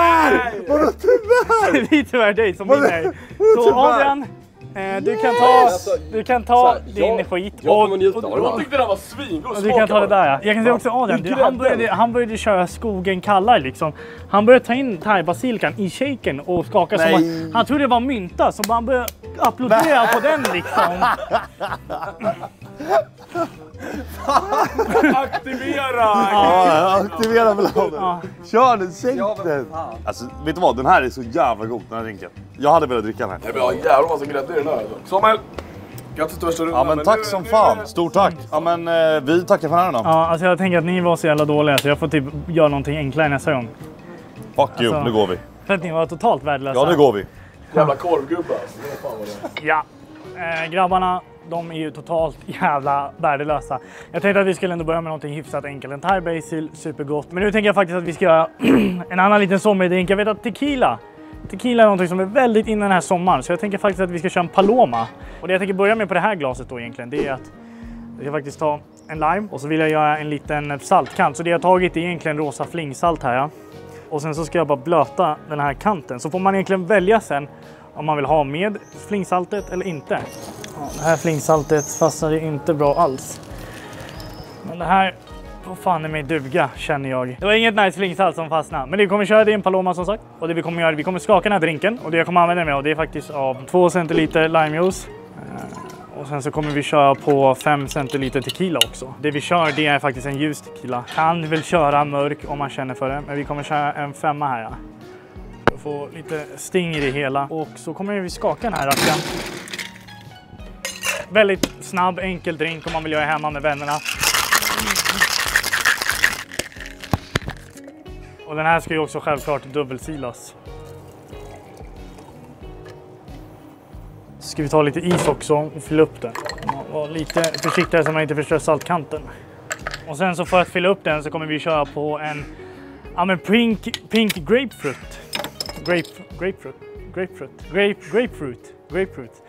tyvärr? Det blir tyvärr dig som vinner. Så Adrian, du kan ta din skit. Jag tyckte det var svin. Du kan ta det där. Ja. Jag kan säga också Adrian, han började köra skogen kallar liksom. Han började ta in thai-basilikan i shaken och skaka som han trodde det var mynta, så han började applådera på den liksom. Aktivera bladen. Kör den, sänk den. Alltså, vet du vad? Den här är så jävla god, den här drinken. Jag hade velat dricka den här. Det var jävla massa grädde i den här. Samuel, grattis till första rundan. Ja, men tack som fan. Stort tack. Ja, men vi tackar för den här då. Ja, alltså jag tänker att ni var så jävla dåliga så jag får typ göra någonting enklare nästa gång. Fuck you, nu går vi. För att ni var totalt värdelösa. Ja, nu går vi. Jävla korvgubbar. Ja, grabbarna, de är ju totalt jävla värdelösa. Jag tänkte att vi skulle ändå börja med någonting hyfsat enkelt. En thai basil, supergott. Men nu tänker jag faktiskt att vi ska göra en annan liten sommardrink. Jag vet att tequila är någonting som är väldigt innan den här sommaren. Så jag tänker faktiskt att vi ska köra en Paloma. Och det jag tänker börja med på det här glaset då egentligen, det är att jag ska faktiskt ta en lime. Och så vill jag göra en liten saltkant. Så det jag har tagit är egentligen rosa flingsalt här. Ja. Och sen så ska jag bara blöta den här kanten. Så får man egentligen välja sen om man vill ha med flingsaltet eller inte. Ja, det här flingsaltet fastnade inte bra alls. Men det här får fan i mig duga, känner jag. Det var inget nice flingsalt som fastnade. Men det kommer köra det i en Paloma som sagt. Och det vi kommer göra, vi kommer skaka den här drinken. Och det jag kommer använda mig av, det är faktiskt av 2 centiliter limejuice. Och sen så kommer vi köra på 5 centiliter tequila också. Det vi kör, det är faktiskt en ljus tequila. Kan väl köra mörk om man känner för det. Men vi kommer köra en 5 här. Ja. Få lite sting i det hela. Och så kommer vi skaka den här racken. Väldigt snabb, enkel drink om man vill göra hemma med vännerna. Och den här ska ju också självklart dubbelsilas. Ska vi ta lite is också och fylla upp den. Var lite försiktigare så man inte förstör saltkanten. Och sen så för att fylla upp den så kommer vi köra på en pink grapefruit. Grapefruit.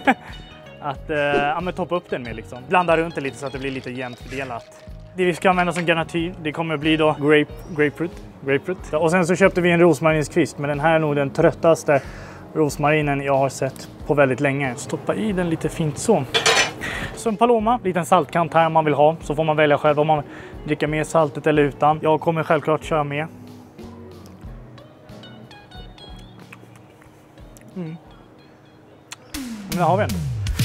Att toppa upp den med liksom. Blanda runt det lite så att det blir lite jämnt fördelat. Det vi ska använda som garnityr, det kommer bli då grapefruit. Och sen så köpte vi en rosmarinskvist, men den här är nog den tröttaste rosmarinen jag har sett på väldigt länge. Stoppa i den lite fint så. Så en Paloma, liten saltkant här om man vill ha. Så får man välja själv om man dricker med saltet eller utan. Jag kommer självklart köra med. Men där har vi den.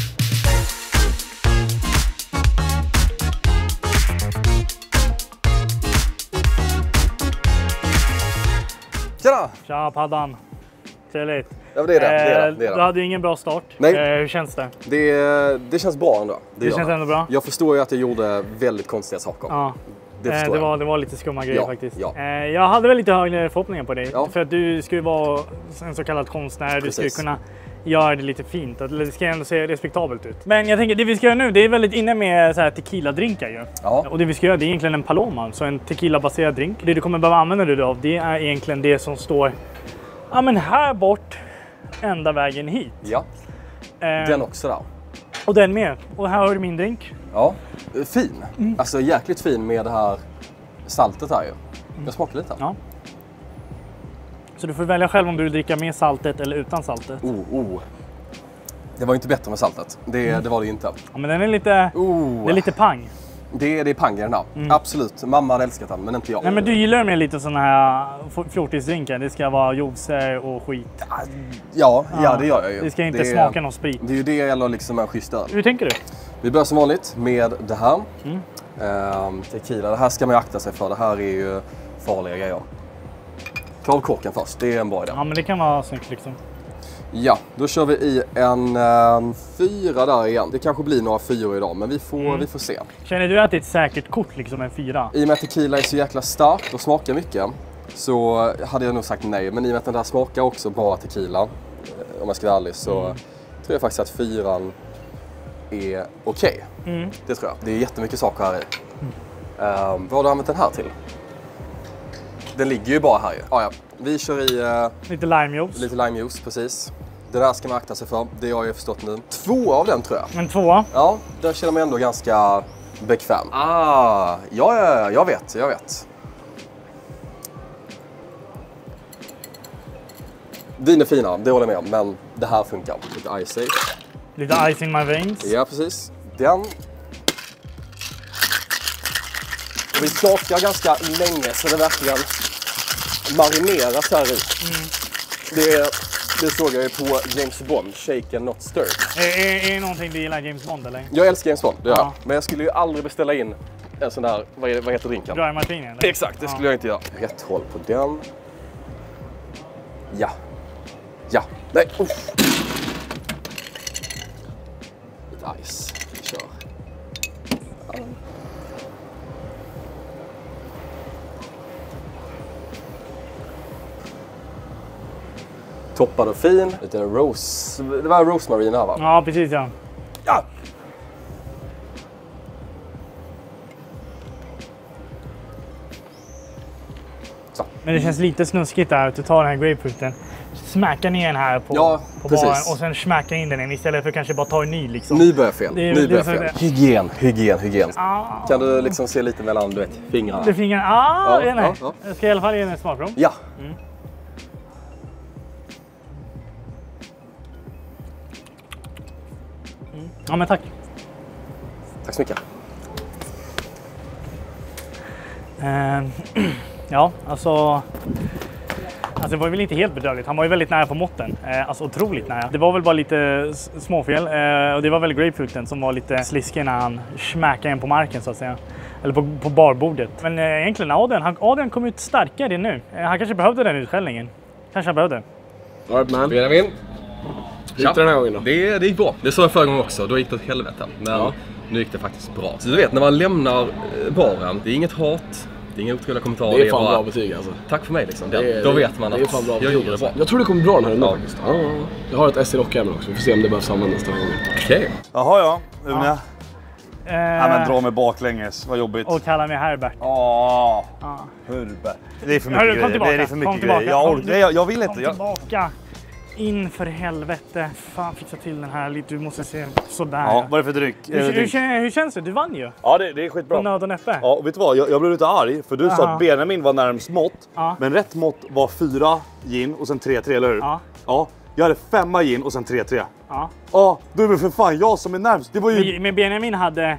Tjena! Tja paddan. Trevligt. Ja, det är det. Du hade ingen bra start. Nej. Hur känns det? Det känns bra ändå. Det känns ändå bra. Jag förstår ju att jag gjorde väldigt konstiga saker. Ja. Det var lite skumma grejer faktiskt. Ja. Jag hade väl lite högre förhoppningar på dig. Ja. För att du skulle vara en så kallad konstnär. Du skulle kunna göra det lite fint. Det ska ändå se respektabelt ut. Men jag tänker, det vi ska göra nu, det är väldigt inne med så här tequila-drinkar ju. Ja. Och det vi ska göra, det är egentligen en Paloma. Så en tequila-baserad drink. Det du kommer behöva använda dig av, det är egentligen det som står här bort ända vägen hit. Ja, den också där. Och den med. Och här har du min drink. Ja, fin. Alltså jäkligt fin med det här saltet här ju. Jag smakar lite. Ja. Så du får välja själv om du vill dricka med saltet eller utan saltet. Det var ju inte bättre med saltet. Det var det ju inte. Ja, men den är lite, det är lite pang. Det är pang i den här. Absolut. Mamma hade älskat den, men inte jag. Nej, men du gillar med lite såna här fjortisdrinkar. Det ska vara juicer och skit. Ja, det gör jag ju. Det ska inte smaka någon sprit. Det är ju det eller liksom en schysst öl. Hur tänker du? Vi börjar som vanligt med det här. Tequila. Det här ska man akta sig för. Det här är ju farliga grejer. Ta av korken först. Det är en bra idé. Ja, men det kan vara snyggt liksom. Ja, då kör vi i en 4 där igen. Det kanske blir några 4 idag, men vi får se. Känner du att det är ett säkert kort, liksom en 4? I och med att tequila är så jäkla starkt och smakar mycket så hade jag nog sagt nej. Men i och med att den där smakar också bara tequila, om jag ska vara ärlig, så tror jag faktiskt att 4 är okej. Det tror jag. Det är jättemycket saker här i. Vad har du använt den här till? Den ligger ju bara här ju. Ja. Vi kör i lite limejuice. Lite limejuice, precis. Det där ska man akta sig för. Det har jag förstått nu. 2 av den tror jag. En 2? Ja, där känner man ändå ganska bekväm. Ja, jag vet. Vin är fina, det håller jag med om. Men det här funkar. Lite icy. Lite ice in my veins. Ja, precis. Den. Och vi skakar ganska länge så det verkligen marineras här i. Det såg jag ju på James Bond, Shake and Not Stir. Är det någonting du gillar James Bond eller? Jag älskar James Bond, det gör jag. Men jag skulle ju aldrig beställa in en sån där, vad heter drinken? Dry martini eller? Exakt, det skulle jag inte göra. Rätt håll på den. Ja. Nej, Lite ice, vi kör. Toppad och fin. Lite rose. Det var rosmarin här va? Ja, precis ja. Ja! Så. Men det känns lite snuskigt där att du tar den här grapefruiten, smäcka ner den här på baren och sen smäcka in den igen istället för kanske bara ta en ny liksom. Nybörjarfel. Hygien. Kan du liksom se lite mellan fingrarna? Jag ska i alla fall ge den en smakprov. Ja. Ja, men tack. Tack så mycket. Ja, alltså det var väl inte helt bedrövligt. Han var ju väldigt nära på måtten. Alltså otroligt nära. Det var väl bara lite småfel. Och det var väl grapefrukten som var lite sliskig när han smäckade en på marken så att säga. Eller på barbordet. Men egentligen Adrian kom ut starkare nu. Han kanske behövde den utskällningen. Kanske han behövde. Alright man. Benjamin. Gick det den här gången då? Det gick bra. Det sa jag förra gången också. Då gick det åt helvete. Men nu gick det faktiskt bra. Så du vet, när man lämnar baren, det är inget hat. Det är inga otroliga kommentarer. Det är fan bra betyg alltså. Tack för mig liksom. Då vet man att det är fan bra jag gjorde det bra. Jag tror det kommer bra den här rundan faktiskt. Jag har ett S i rockärmen också. Vi får se om det behövs användas den här gången. Okej. Jaha, ja. Une. Ja, men dra mig baklänges. Vad jobbigt. Och kalla mig Herbert. Herbert. Det är för mycket grejer. Det är för mycket grejer. Jag vill inte. Kom tillbaka. In för helvete. Fan, fixa till den här lite. Du måste se sådär. Ja, vad är det för dryck? Hur känns det? Du vann ju. Ja, det är skitbra. På nöd och näppe. Ja, och vet du vad? Jag blev lite arg. För du sa att Benjamin var närmast mått. Men rätt mått var 4 gin och sen 3-3, eller hur? Ja. Jag hade 5 gin och sen 3-3. Ja, då är det för fan jag som är närmast. Det var ju... Men Benjamin hade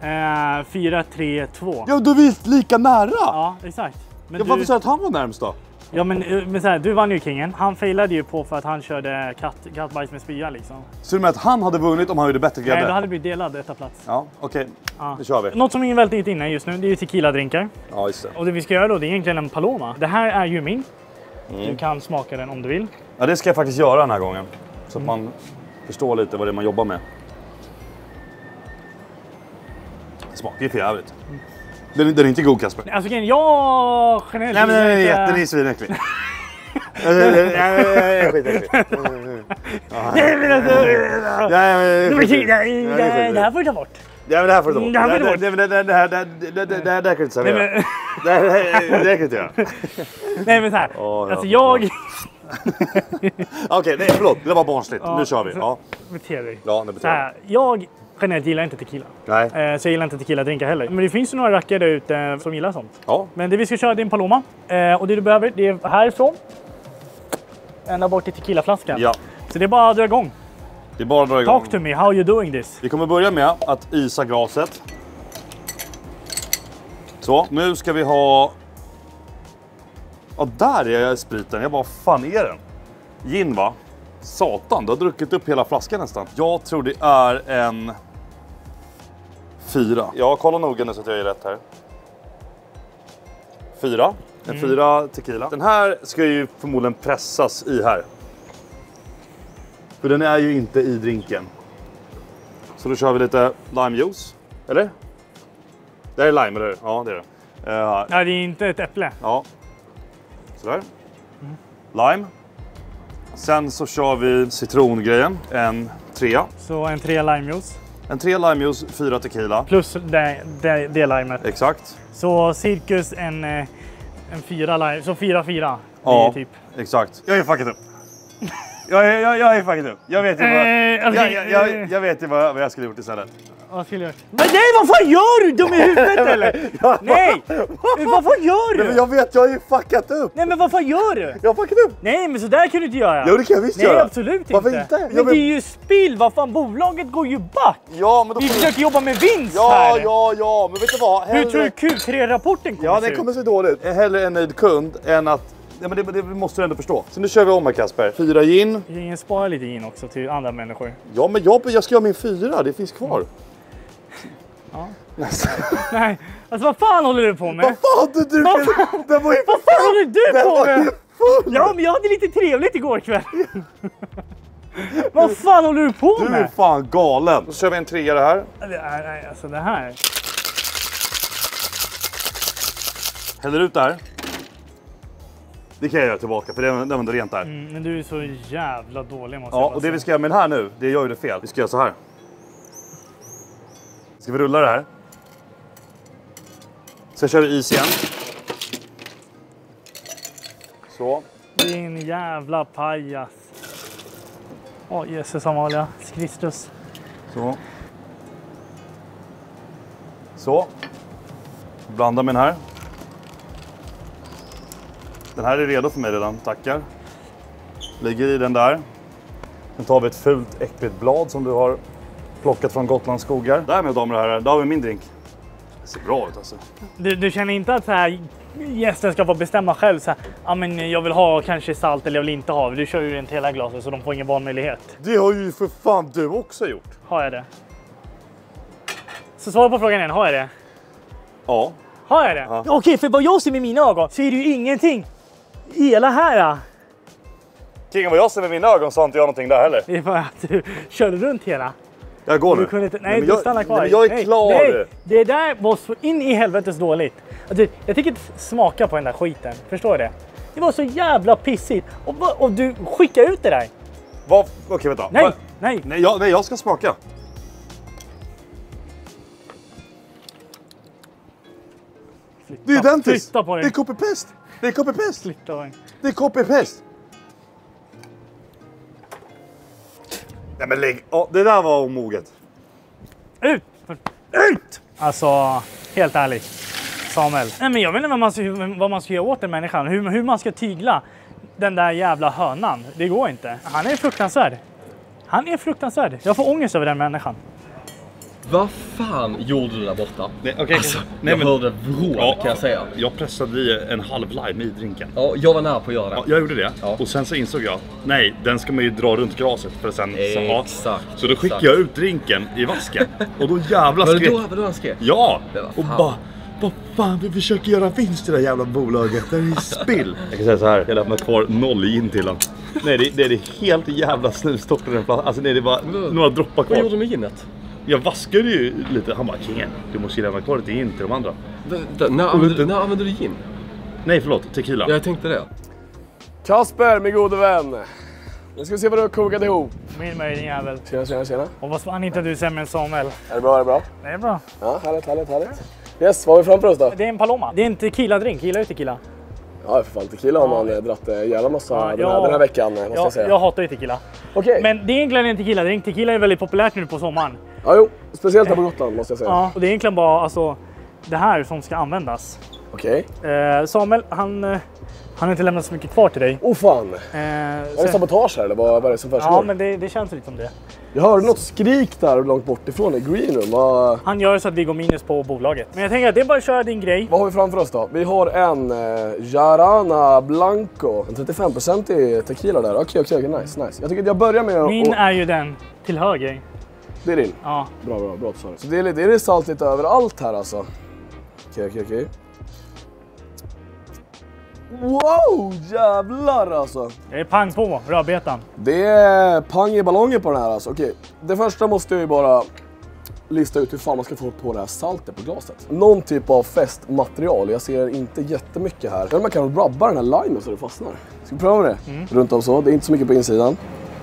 4-3-2. Ja, du visst lika nära. Ja, exakt. Men varför sa du att han var närmast då? Ja, men så här, du vann ju kingen. Han failade ju på för att han körde kattbajs med spya liksom. Så du menar att han hade vunnit om han gjorde bättre grädde? Nej, då hade det blivit delad etta plats. Ja, okej. Det kör vi. Något som är väldigt inne just nu, det är ju tequila-drinkar. Ja, just det. Och det vi ska göra då, det är egentligen en Paloma. Det här är ju min. Du kan smaka den om du vill. Ja, det ska jag faktiskt göra den här gången. Så att man förstår lite vad det är man jobbar med. Smakar ju för jävligt. Den är inte god, Kasper. Alltså jag generellt... Nej, men den är jätten svinäcklig. Det här får du ta bort. Ja, men det här får du ta bort. Det här kan du inte servera. Det kan du inte göra. Nej, men så här. Alltså jag... Okej, nej, förlåt. Det var barnsligt. Nu kör vi. Ja. Beter dig. Ja, det beter dig. Jag generellt gillar inte tequila. Nej. Så jag gillar inte tequila-drinkar heller. Men det finns ju några rackare där ute som gillar sånt. Ja. Men det vi ska köra, det är en Paloma. Och det du behöver, det är härifrån. Ända bort till tequilaflaskan. Ja. Så det är bara att dra igång. Det är bara att dra igång. Talk to me, how are you doing this? Vi kommer börja med att isa glaset. Så, nu ska vi ha... Ja, där är spriten. Jag bara, fan är den? Gin, va? Satan, du har druckit upp hela flaskan nästan. Jag tror det är en 4. Jag kollar noga nu så att jag är rätt här. 4. En 4 tequila. Den här ska ju förmodligen pressas i här. För den är ju inte i drinken. Så då kör vi lite limejuice. Eller? Det är lime, eller? Ja, det är det. Nej, det är inte ett äpple. Ja. Sådär. Lime. Sen så kör vi citrongrejen. En 3. Så en 3 limejuice. En 3 limejuice, 4 tequila. Plus det limet. Exakt. Så cirkus en 4 lime. Så 4-4. Ja, typ. exakt. Jag är fucking upp. Jag är fucking upp. Jag vet ju jag vet ju vad jag skulle gjort istället. Vad skulle jag... Men nej, vad fan gör du? Dum i huvudet eller? Nej! Vad fan gör du? Nej, men jag vet, jag har ju fuckat upp. Nej, men vad fan gör du? Jag har fuckat upp. Nej, men så där kan du inte göra. Jo, det kan jag visst göra. Nej, absolut inte. Varför inte? Men det är ju spill. Vad fan, bolaget går ju back. Ja, men då vi försöker jobba med vinst här. Ja, men vet du vad? Hur tror du Q3-rapporten kommer se ut? Ja, den kommer se dåligt. Hellre en nöjd kund än att... Ja, men det måste du ändå förstå. Så nu kör vi om här, Kasper. 4 gin. Ingen sparar lite gin också till andra människor. Ja, men jag ska göra min 4. Det finns kvar. Ja. Nej, alltså vad fan håller du på med? Vad fan du vad fan håller du på med? Ja, men jag hade lite trevligt igår kväll. Vad fan håller du på med? Du är fan galen. Så kör vi en 3 här. Nej, alltså det här. Häller ut där. Det kan jag göra tillbaka, för det är rent där. Men du är så jävla dålig, måste jag och det vi ska göra med den här nu, det gör ju det fel. Vi ska göra så här. Ska vi rulla det här? Sen kör vi is igen. Så. Din jävla pajas. Jesus Amalia. Kristus. Så. Så. Blanda med den här. Den här är redo för mig redan, tackar. Lägger i den där. Sen tar vi ett fult äckligt blad som du har Plockat från Gotlands skogar. Där med damer och herrar, där har vi min drink. Det ser bra ut alltså. Du känner inte att så här, gästen ska få bestämma själv så här, ja men jag vill ha kanske salt eller jag vill inte ha. Du kör ju inte hela glaset så de får ingen valmöjlighet. Det har ju för fan du också gjort. Har jag det? Så svara på frågan igen, har jag det? Ja. Har jag det? Ja. Okej, för vad jag ser med mina ögon så är det ju ingenting. Hela här. Kring vad jag ser med mina ögon så har inte jag någonting där heller. Det är för att du körde runt hela. Jag går nu. Inte, nej, du stannar kvar. Nej, jag är klar. Nej, det där var så in i helvetes dåligt. Alltså, jag tänker inte smaka på den där skiten. Förstår du det? Det var så jävla pissigt. Och du skickar ut det där. Okej, vänta. Nej. Nej, jag ska smaka. Det är identiskt. Det är copy-paste. Det är copy-paste. Det är copy-paste. Nej men lägg. Det där var omoget. Ut! Alltså, helt ärligt. Samuel. Nej men jag vet inte vad man ska göra åt den människan. Hur man ska tygla den där jävla hönan. Det går inte. Han är fruktansvärd. Jag får ångest över den människan. Vad fan gjorde du där borta? Okay. Alltså, jag hörde vrål kan jag säga. Jag pressade i en halv lime i drinken. Ja, jag var nära på att göra det. Ja, jag gjorde det. Ja. Och sen så insåg jag, nej, den ska man ju dra runt glaset för sen exakt. Så då skickade jag ut drinken i vasken. Och då jävla skrek. Var det då han skrek? Ja! Och bara, vad fan, vi försöker göra vinst i det där jävla bolaget. Det är spill. Jag kan säga så här, jag lämnar kvar 0 in till honom. Nej, det är helt jävla snustorrt i den plattan. Alltså nej, det är bara några droppar kvar. Vad gjorde du med ginet? Jag vaskade ju lite. Han bara, Kingen, du måste ju lämna kvar lite in till de andra. När använde du gin? Nej, förlåt, tequila. Jag tänkte det. Kasper, min gode vän. Nu ska vi se vad du har kokat ihop. Min möjning jävel. Tjena. Och vad fan inte du sämre än Samuel. Är det bra? Det är bra. Ja, härligt. Yes, vad har vi framför oss då? Det är en Paloma. Det är en tequila-drink. Gillar du tequila? Ja, för fan. Tequila har man dratt jävla massa den här veckan, måste jag säga. Jag hatar ju tequila. Okej. Men det är egentligen en tequila-drink. Tequila är väldigt populärt nu på sommaren. Ja, jo. Speciellt här på Gotland, måste jag säga. Ja, och det är egentligen bara alltså, det här som ska användas. Okej. Samuel, han har inte lämnat så mycket kvar till dig. Fan. Är det sabotage här eller vad är det som försiggår? Ja, men det känns lite som det. Jag hörde något skrik där långt bort ifrån i green room. Han gör så att vi går minus på bolaget. Men jag tänker att det är bara att köra din grej. Vad har vi framför oss då? Vi har en Jarana Blanco. En 35% tequila där. Okej, nice. Jag tycker att jag börjar med min är ju den till höger. Det är din? Ja. Bra. Så det är salt lite överallt här alltså. Okej. Wow, jävlar alltså. Det är pang på, rödbetan. Det är pang i ballonger på den här alltså. Okej, det första måste jag ju bara lista ut hur fan man ska få på det här saltet på glaset. Någon typ av fästmaterial. Jag ser inte jättemycket här. Men man kan rubba den här limen så det fastnar. Ska vi pröva det? Runt om så. Det är inte så mycket på insidan.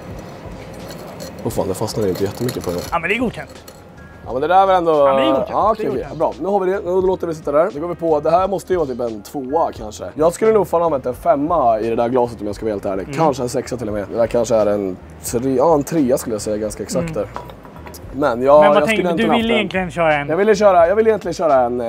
Fan, det fastnar inte jättemycket på det. Ja, men det är godkänt. Ja, men det där är väl ändå... Ja, men det är godkänt. Ja, okej. Bra, nu har vi det. Nu låter vi sitta där. Nu går vi på... Det här måste ju vara typ en 2 kanske. Jag skulle nog fan använt en 5 i det där glaset om jag ska vara helt ärlig. Kanske en 6 till och med. Det där kanske är en 3 skulle jag säga ganska exakt där. Men vad tänkte du? Du vill egentligen köra en... Jag vill egentligen köra en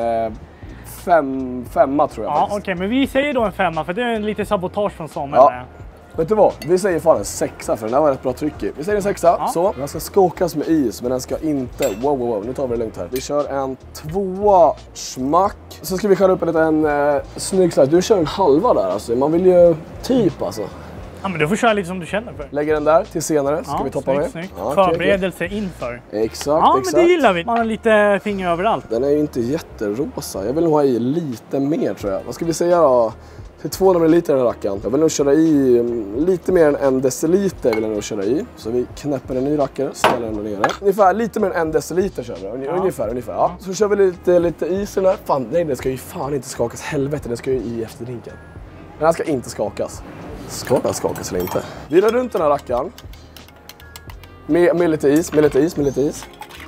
5 tror jag. Ja, okej, men vi säger då en 5 för det är lite sabotage från Samuel. Ja. Vet du vad? Vi säger fan en 6 för den där var rätt bra tryck i. Vi säger en 6. Så. Den ska skåkas med is, men den ska inte... Wow. Nu tar vi det lugnt här. Vi kör en 2 smack. Så ska vi skära upp en liten snygg slice. Du kör en halva där alltså. Man vill ju typ alltså. Ja, men du får köra lite som du känner för. Lägger den där till senare. Ska vi toppa med. Snyggt. Förberedelse inför. Exakt. Men det gillar vi. Man har lite finger överallt. Den är ju inte jätterosa. Jag vill nog ha i lite mer tror jag. Vad ska vi säga då? Till 200 ml i den här rackaren. Jag vill nog köra i lite mer än 1 deciliter vill jag nog köra i. Så vi knäpper en ny rackare, ställer den nere. Ungefär lite mer än 1 deciliter kör vi. Ungefär. Ja. Så kör vi lite is i den här. Fan, nej, den ska ju fan inte skakas. Helvete, den ska ju i efter drinken. Den här ska inte skakas. Ska den skakas eller inte? Vi rör runt den här rackaren. Med lite is.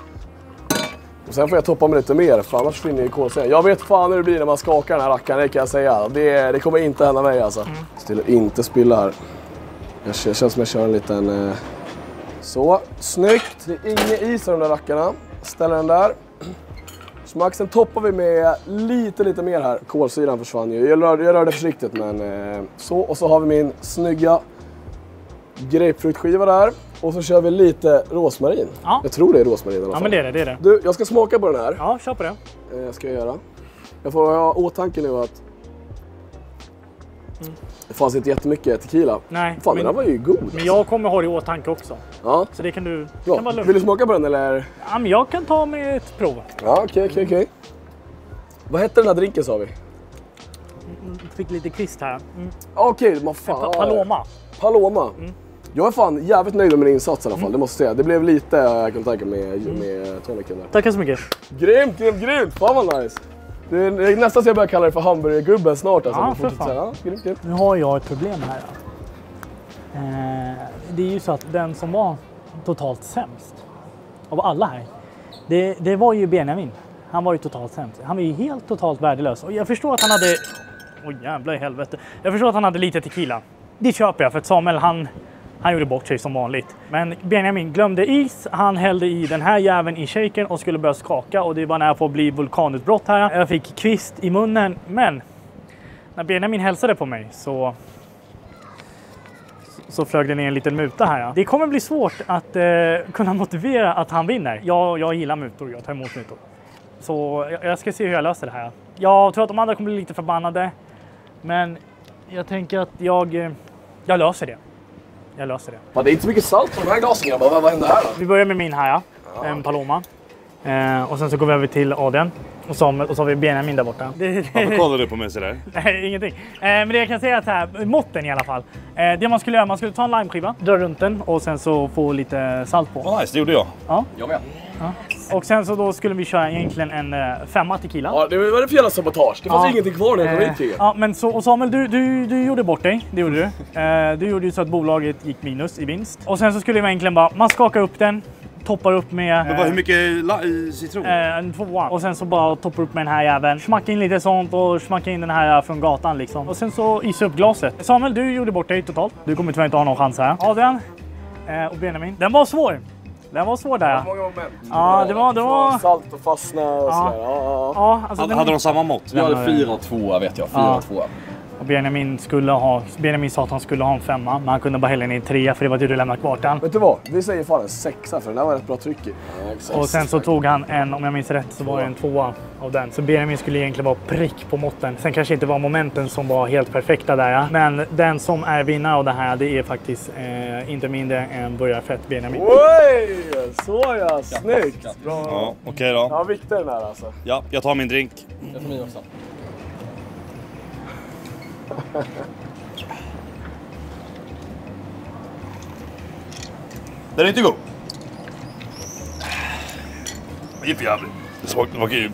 Och sen får jag toppa med lite mer, för annars försvinner ju kolsyran. Jag vet fan hur det blir när man skakar den här rackaren, det kan jag säga. Det kommer inte hända mig alltså. Till att inte spilla här. Jag känns som jag kör en liten... Så, snyggt. Det är ingen is i de där rackarna. Ställer den där. Smack, sen toppar vi med lite mer här. Kolsyran försvann ju. Jag rör det försiktigt, men så. Och så har vi min snygga grapefruktskiva där. Och så kör vi lite rosmarin. Ja. Jag tror det är rosmarin i alla fall. Ja, men det är det. Du, jag ska smaka på den här. Ja, kör på det. Ska jag göra. Jag får ha åtanke nu att det fanns inte jättemycket tequila. Nej. Fan, den här var ju god. Men jag kommer ha det i åtanke också. Ja. Så det kan du... Ja. Kan vara lugn. Vill du smaka på den eller? Ja, men jag kan ta med ett prov. Ja, okej. Vad hette den här drinken sa vi? Fick lite kvist här. Okej, vad fan. Paloma. Paloma. Jag är fan jävligt nöjd med min insats i alla fall, det måste jag säga. Det blev lite, jag kan tänka med tonicen där. Tackar så mycket. Grymt! Fan vad nice! Det är nästan så jag börjar kalla det för hamburgergubben snart alltså. Ja, för fan. Ja, grymt. Nu har jag ett problem här. Det är ju så att den som var totalt sämst av alla här, det var ju Benjamin. Han var ju totalt sämst. Han var ju helt totalt värdelös. Och jag förstår att han hade... Åh jävla i helvete. Jag förstår att han hade lite tequila. Det köper jag för att Samuel han gjorde bort sig som vanligt. Men Benjamin glömde is. Han hällde i den här jäveln i shaken och skulle börja skaka. Och det var nära på att bli vulkanutbrott här. Jag fick kvist i munnen. Men när Benjamin hälsade på mig så flög det ner en liten muta här. Det kommer bli svårt att kunna motivera att han vinner. Jag gillar mutor. Jag tar emot mutor. Så jag ska se hur jag löser det här. Jag tror att de andra kommer bli lite förbannade. Men jag tänker att jag löser det. Jag löser det. Men det är inte så mycket salt på de här glasen grabbar. Vad händer här då? Vi börjar med min här, en Paloma. Och sen så går vi över till Adrian. Och så har vi Benjamin där borta. Varför kollar du på mig sådär? Nej, ingenting. Men det jag kan säga är så här, måtten i alla fall. Det man skulle göra, man skulle ta en limeskiva, dra runt den och sen så få lite salt på. Nice, det gjorde jag. Ja. Jag med. Ja. Och sen så då skulle vi köra egentligen en 5 tequila. Ja, det var det för jävla sabotage. Det fanns ingenting kvar när jag kom hit till. Ja, men så, och Samuel, du gjorde bort dig. Det gjorde du. Du gjorde ju så att bolaget gick minus i vinst. Och sen så skulle vi egentligen bara, man skakar upp den. Toppar upp med... Men hur mycket citron? En 2. Och sen så bara toppar upp med den här jäveln. Smacka in lite sånt och smacka in den här från gatan liksom. Och sen så isa upp glaset. Samuel, du gjorde bort dig totalt. Du kommer tyvärr inte ha någon chans här. Adrian och Benjamin. Den var svår. Den var svår där. Många moment. Ja, det var... Salt och fastna och sådär. Ja, alltså Hade de samma mått? Vi hade 4-2 vet jag. 4-2. Och Benjamin sa att han skulle ha en 5, men han kunde bara hälla ner en 3 för det var det du lämnade kvar till han. Vet du vad? Vi säger fan en 6 för den där var rätt bra tryck i. Och sen så tog han en, om jag minns rätt, så var det en 2 av den. Så Benjamin skulle egentligen vara prick på måtten. Sen kanske inte var momenten som var helt perfekta där. Ja. Men den som är vinnare av det här, det är faktiskt inte mindre än burgarfett Benjamin. Oj! Så ja, snyggt! Bra. Ja, okej då. Ja, viktig den här alltså. Ja, jag tar min drink. Jag tar min också. Den är inte god. Det är för jävligt. Det var kul.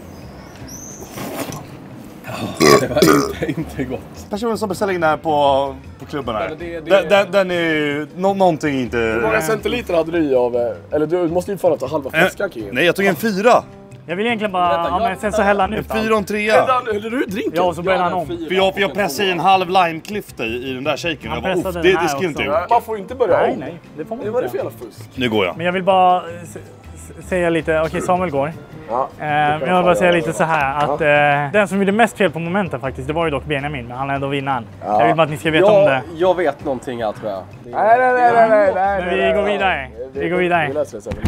Det var inte gott. Personen som beställer in här på klubben här. Den är någonting inte... Hur många centiliter hade du i av... Eller du måste ju fan ta halva flaskan King. Nej, jag tog en 4. Jag vill egentligen bara, men sen så häller han En ut 4 och en 3. Häller du drinken? Ja, och så börjar han om. För jag pressade i en halv limeklyfta i den där shaken. Jag bara, pressade det den här skulle inte också. gjort. Man får inte börja om. Nej, det får man Det var det inte. för jävla fusk. Nu går jag. Men jag vill bara säga lite, okej, Samuel går. Ja. Men jag vill bara säga lite så här att den som gjorde mest fel på momenten faktiskt, det var ju dock Benjamin, men han är ändå vinnaren. Jag vill bara att ni ska veta om det. Jag vet någonting här tror jag. Nej. Men vi går vidare. Vi går vidare. Vi löser det sen.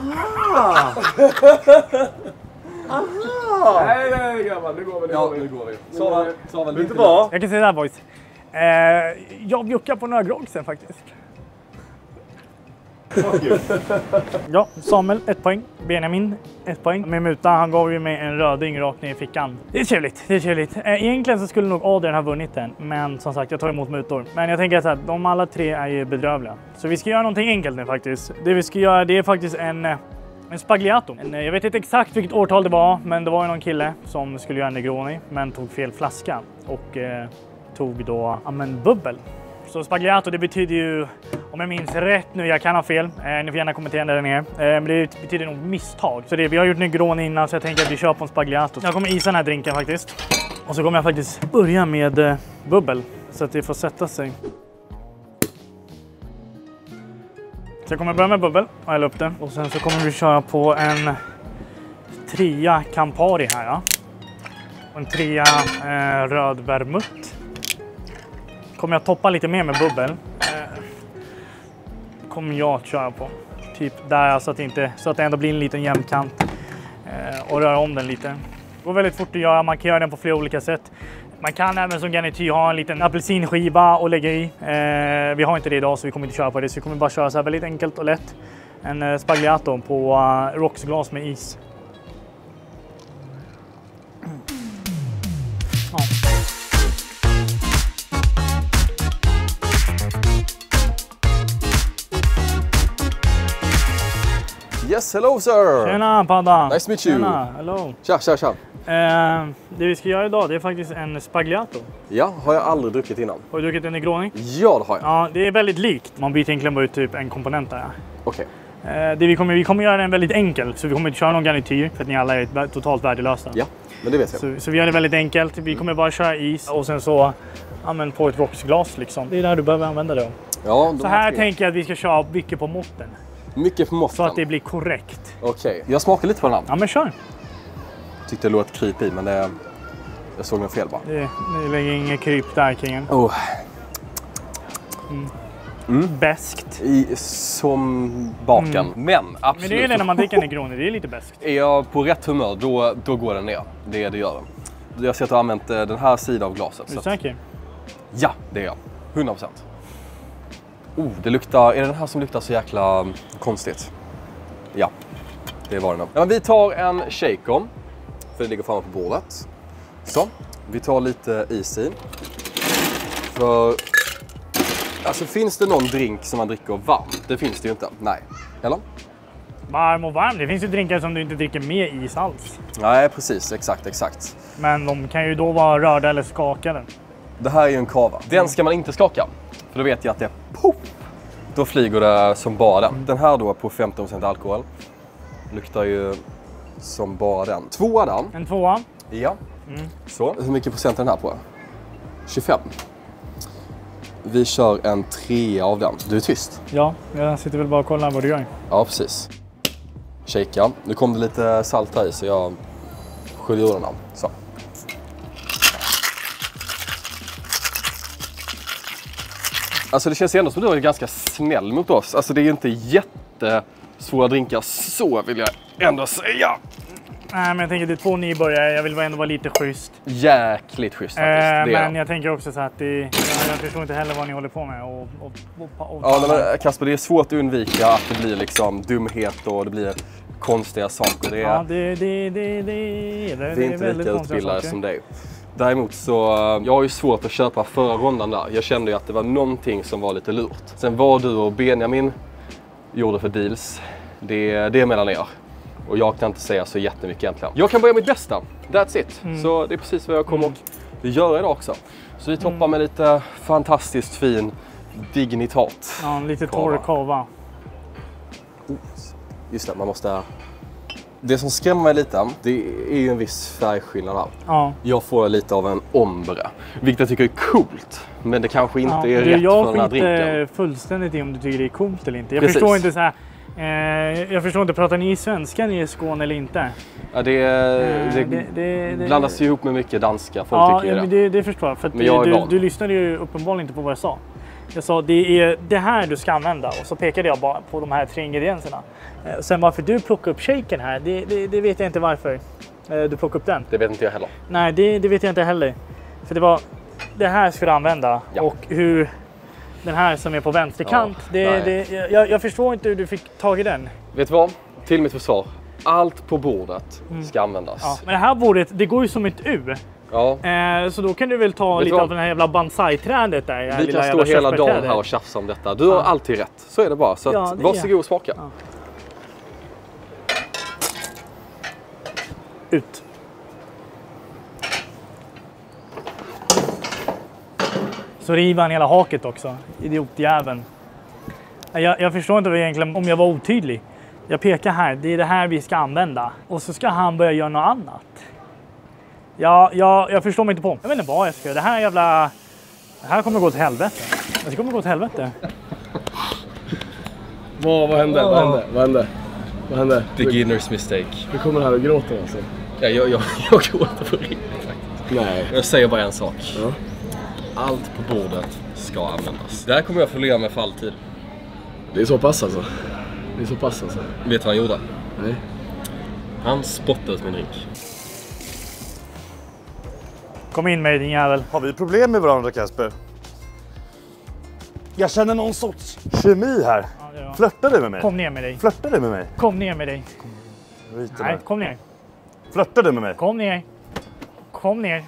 Nej grabbar, nu går vi. Ja, nu går vi. Samuel, Vet du vad? Jag kan säga det här boys. Jag bjuckar på några grogg sen faktiskt. Ja, Samuel 1 poäng, Benjamin 1 poäng. Med muta, han gav ju mig en röding rakt ner i fickan. Det är trevligt. Egentligen så skulle nog Adrian ha vunnit den, men som sagt jag tar emot mutor. Men jag tänker att de alla 3 är ju bedrövliga. Så vi ska göra någonting enkelt nu faktiskt. Det vi ska göra, det är faktiskt en spagliato. Jag vet inte exakt vilket årtal det var, men det var ju någon kille som skulle göra en Negroni, men tog fel flaska och tog då bubbel. Så spagliato, det betyder ju, om jag minns rätt nu, jag kan ha fel, ni får gärna kommentera där nere, men det betyder nog misstag. Så vi har gjort Negroni innan, så jag tänker att vi kör på en spagliato. Jag kommer isa den här drinken faktiskt. Och så kommer jag faktiskt börja med bubbel, så att det får sätta sig. Så jag kommer börja med bubbel och hälla upp det. Och sen så kommer vi köra på en 3 Campari här. Ja. Och en 3 röd vermouth. Kommer jag toppa lite mer med bubbel. kommer jag att köra på. Typ där så att det ändå blir en liten jämn kant. Och röra om den lite. Det går väldigt fort att göra, man kan göra den på flera olika sätt. Man kan även som garnityr ha en liten apelsinskiva och lägga i. Vi har inte det idag så vi kommer inte köra på det, så vi kommer bara köra så här väldigt enkelt och lätt. En spagliato på rocksglas med is. Ja. Yes, hello sir! Tjena Padda! Nice to meet you! Tjena, hello! Tja! Det vi ska göra idag, det är faktiskt en spagliato. Ja, har jag aldrig druckit innan. Har du druckit en Negroni? Ja, det har jag. Ja, det är väldigt likt. Man byter egentligen bara ut typ en komponent där. Okej. Vi kommer göra den väldigt enkel, så vi kommer inte köra någon garnityr för att ni alla är totalt värdelösa. Ja, men det vet jag. Så vi gör det väldigt enkelt. Vi kommer bara köra is och sen så på ett rocksglas liksom. Det är där du behöver använda det. Ja, så här tänker jag att vi ska köra mycket på måtten. Mycket på måtten? Så att det blir korrekt. Okej, jag smakar lite på den här. Ja, men kör! Tyckte det låg ett kryp i, men jag såg något fel bara. Det lägger inget kryp där, kingen. Oh. Bäskt. Som baken. Men absolut. Men det är det när man dricker Negroni, det är lite bäskt. Är jag på rätt humör, då går den ner. Det gör den. Jag har sett att jag har använt den här sidan av glaset. Är du säker? Ja, det är jag. 100%. Det luktar... Är det den här som luktar så jäkla konstigt? Ja, det var den. Ja, men vi tar en shaker. För det ligger framme på bordet. Så, vi tar lite is i. För... Alltså finns det någon drink som man dricker varmt? Det finns det ju inte. Nej. Eller? Varm och varm. Det finns ju drinkar som du inte dricker med is alls. Nej, precis. Exakt. Men de kan ju då vara rörda eller skakade. Det här är ju en kava. Den ska man inte skaka. För då vet jag att det är poof. Då flyger det som bara den. Den här då på 15% alkohol. Luktar ju som bara den. Tvåa där. En tvåa. Ja. Så. Hur mycket procent är den här på? 25. Vi kör en 3 av den. Du är tyst. Ja, jag sitter väl bara och kollar vad du gör. Ja, precis. Shakea. Nu kom det lite salt här i så jag sköljer ur den här. Så. Alltså det känns ändå som att du är ganska snäll mot oss. Alltså det är ju inte jättesvåra drinkar, så vill jag ändå säga. Nej, men jag tänker det är 2 nybörjare. Jag vill ändå vara lite schysst. Jäkligt schysst faktiskt. Men jag tänker också så att jag förstår inte heller vad ni håller på med. Ja, men Kasper, det är svårt att undvika att det blir liksom dumhet och det blir konstiga saker. Det är inte lika utbildade som dig. Däremot så, jag har ju svårt att köpa förra rundan där. Jag kände ju att det var någonting som var lite lurt. Sen vad du och Benjamin gjorde för deals, det är mellan er. Och jag kan inte säga så jättemycket egentligen. Jag kan börja mitt bästa, that's it. Så det är precis vad jag kommer att göra idag också. Så vi toppar med lite fantastiskt fin dignitat. Ja, lite torr kava. Just det, man måste... Det som skrämmer mig lite, det är ju en viss färgskillnad här. Ja. Jag får lite av en ombre, vilket jag tycker är coolt. Men det kanske inte är rätt för den här drinken. Jag skiter fullständigt i om du tycker det är coolt eller inte. Jag förstår inte så här... jag förstår inte, pratar ni svenska i Skåne eller inte? Ja, det blandas ju ihop med mycket danska. Folk tycker men det förstår jag. För att du lyssnade ju uppenbarligen inte på vad jag sa. Jag sa det är det här du ska använda och så pekade jag bara på de här 3 ingredienserna. Sen varför du plockar upp shaken här, det vet jag inte varför du plockar upp den. Det vet inte jag heller. Nej, det vet jag inte heller. För det var det här ska du använda och hur den här som är på vänsterkant. Jag förstår inte hur du fick tag i den. Vet du vad? Till mitt försvar. Allt på bordet ska användas. Ja, men det här bordet, det går ju som ett U. Ja. Så då kan du väl ta lite av den här jävla bonsai-trädet där. Vi kan stå hela dagen här och tjafsa om detta. Du har alltid rätt. Så är det bara. Så att, varsågod och smaka. Ja. Ut. Så river han hela haket också. Idiotjäveln. Jag förstår inte egentligen om jag var otydlig. Jag pekar här, det är det här vi ska använda. Och så ska han börja göra något annat. Jag förstår mig inte på. Jag vet inte vad jag ska göra. Det här kommer gå till helvete. Det kommer gå till helvete. Vad hände? Beginner's mistake. Du kommer här och gråter alltså? Ja, jag gråter på riktigt faktiskt. Nej. Jag säger bara en sak. Ja. Allt på bordet ska användas. Det här kommer jag följa med för alltid. Det är så pass alltså. Vet du vad han gjorde? Nej. Han spottade ut min drink. Kom in med din jävel. Har vi problem med varandra, Kasper? Jag känner någon sorts kemi här. Ja. Flörtar du med mig? Kom ner med dig. Flörtar du med mig? Kom ner med dig. Nej, kom ner. Flörtar du med mig? Kom ner. Kom ner.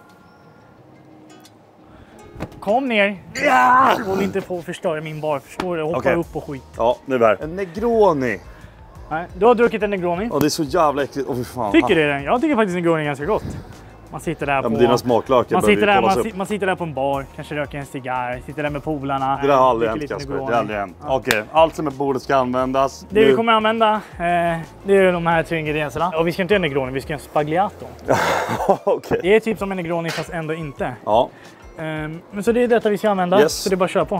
Kom ner. Ja! Håll inte på att förstöra min bar. Förstår du? Hoppa upp och skit. Ja, nu är vi här. En Negroni. Nej, du har druckit en Negroni. Ja, det är så jävla äckligt. Åh, fan. Tycker du det? Jag tycker faktiskt Negroni är ganska gott. Man sitter där på... dina smaklökar man sitter där på en bar, kanske röker en cigarr, sitter där med polarna. Det där har aldrig hänt, Kasper. Det har aldrig hänt. Ja. Okej, allt som är på bordet ska användas. Det vi kommer att använda, det är de här 3 ingredienserna. Och vi ska inte göra Negroni, vi ska göra en spagliato. Okej. Det är typ som en Negroni fast ändå inte. Ja. Men så det är detta vi ska använda, Yes. så det är bara att köra på.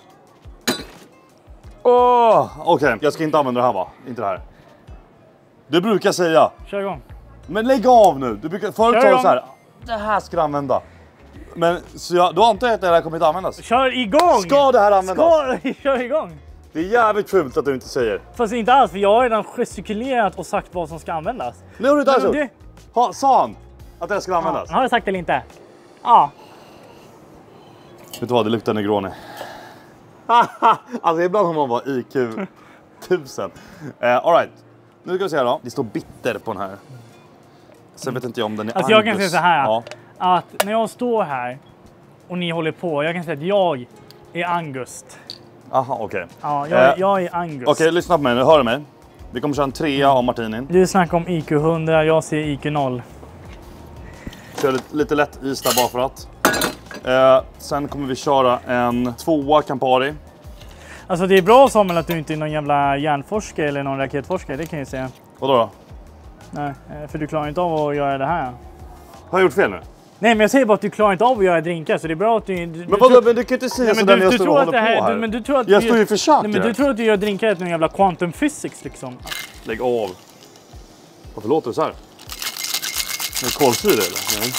Okej, jag ska inte använda det här, va? Inte det här. Du brukar säga. Kör igång. Men lägg av nu. Du brukar förut sa så här. Det här ska du använda. Men så då antar jag att det här kommer inte användas. Kör igång! Ska det här användas? Kör igång! Det är jävligt fult att du inte säger. Fast inte alls, för jag har redan gestikulerat och sagt vad som ska användas. Nu har du inte alls gjort. Sa han att det här ska användas? Har du sagt det eller inte? Ja. Vet du vad, det luktar Negroni. Alltså ibland har man bara IQ 1000. Alright, nu ska vi se här då. Det står bitter på den här. Sen vet inte jag om den är alltså Angus. Jag kan säga så här. Ja. Att när jag står här och ni håller på. Jag kan säga att jag är Angust. Aha, okej. Ja, jag är Angust. Okej, lyssna på mig nu. Hör du mig? Vi kommer köra en 3 av martinin. Du snackar om IQ 100, jag ser IQ 0. Kör lite lätt is där bara för att. Sen kommer vi köra en 2 Campari. Alltså det är bra, Samuel, att du inte är någon jävla hjärnforskare eller någon raketforskare, det kan jag säga. Vadå då? Nej, för du klarar inte av att göra det här. Har jag gjort fel nu? Nej, men jag säger bara att du klarar inte av att göra drinkar, så det är bra att du... Men vadå, men du kan inte säga sådär när jag står och håller på här. Men du tror att jag står ju för försöker. Nej, men du tror att du gör drinkar efter någon jävla quantum physics liksom. Lägg av. Varför låter det så här? Är det kolsyra eller? Nej.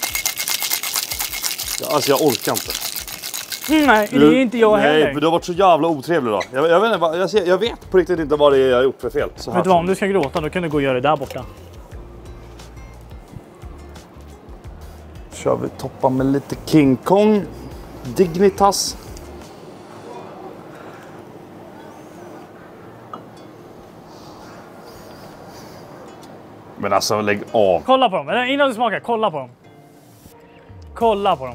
Ja, alltså jag orkar inte. Nej, det är inte jag heller. Nej, för du har varit så jävla otrevlig då. Jag vet på riktigt inte vad det är jag har gjort för fel. Så vet du vad, om du ska gråta då kan du gå och göra det där borta. Kör vi toppa med lite King Kong Dignitas. Men alltså lägg av. Kolla på dem, innan du smakar, kolla på dem. Kolla på dem.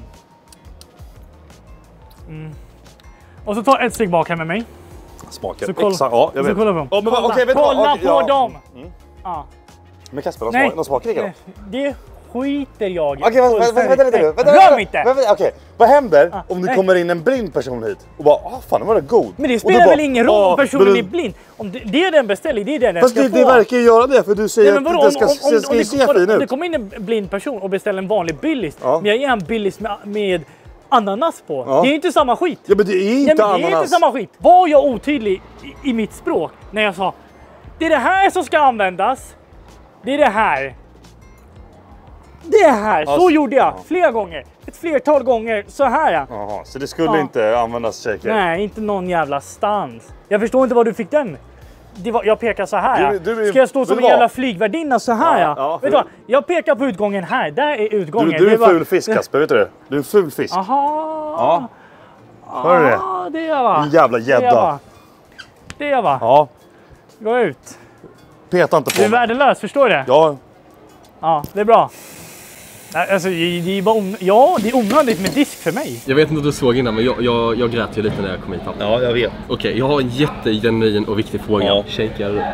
Och så ta ett steg bak här med mig. Smakar. Så kolla, ja, jag vet. Så kolla på dem. Oh, men, kolla okay, kolla på ja. dem! Ja. Men Kasper, de smakar likadant. Det skiter jag i. Okej, vänta lite nu. Rör mig inte! Okej, vad händer om det kommer in en blind person hit och bara, fan den var god. Men det spelar väl ingen roll om personen är blind. Om det är den beställer, det är den fast ska få. Det verkar ju göra det, för du säger att det ska se fin ut. Om det kommer in en blind person och beställer en vanlig Billys, men jag ger en Billys med ananas på. Det är inte samma skit. Ja, men det är inte ananas. Det är inte samma skit. Var jag otydlig i mitt språk när jag sa det är det här som ska användas. Det är det här. Det här, så gjorde jag flera gånger. Ett flertal gånger, så här. Jaha, så det skulle inte användas shaker? Nej, inte någon jävla stans. Jag förstår inte var du fick den. Jag pekar så här. Ska jag stå som en jävla flygvärdinna så här? Vet du vad? Jag pekar på utgången här. Där är utgången. Du är en ful fisk, Kasper, vet du det? Du är en ful fisk. Aha. Ja. Hör du det? Ja, det är jag, va? En jävla gädda. Det är jag, va? Ja. Gå ut. Peta inte på mig. Du är värdelös, förstår du? Ja. Ja, det är bra. Alltså, det är bara det är onödigt med disk för mig. Jag vet inte om du såg innan, men jag grät ju lite när jag kom hit. Ja, jag vet. Okej, jag har en jättegenuin och viktig fråga. Ja. Shakear du?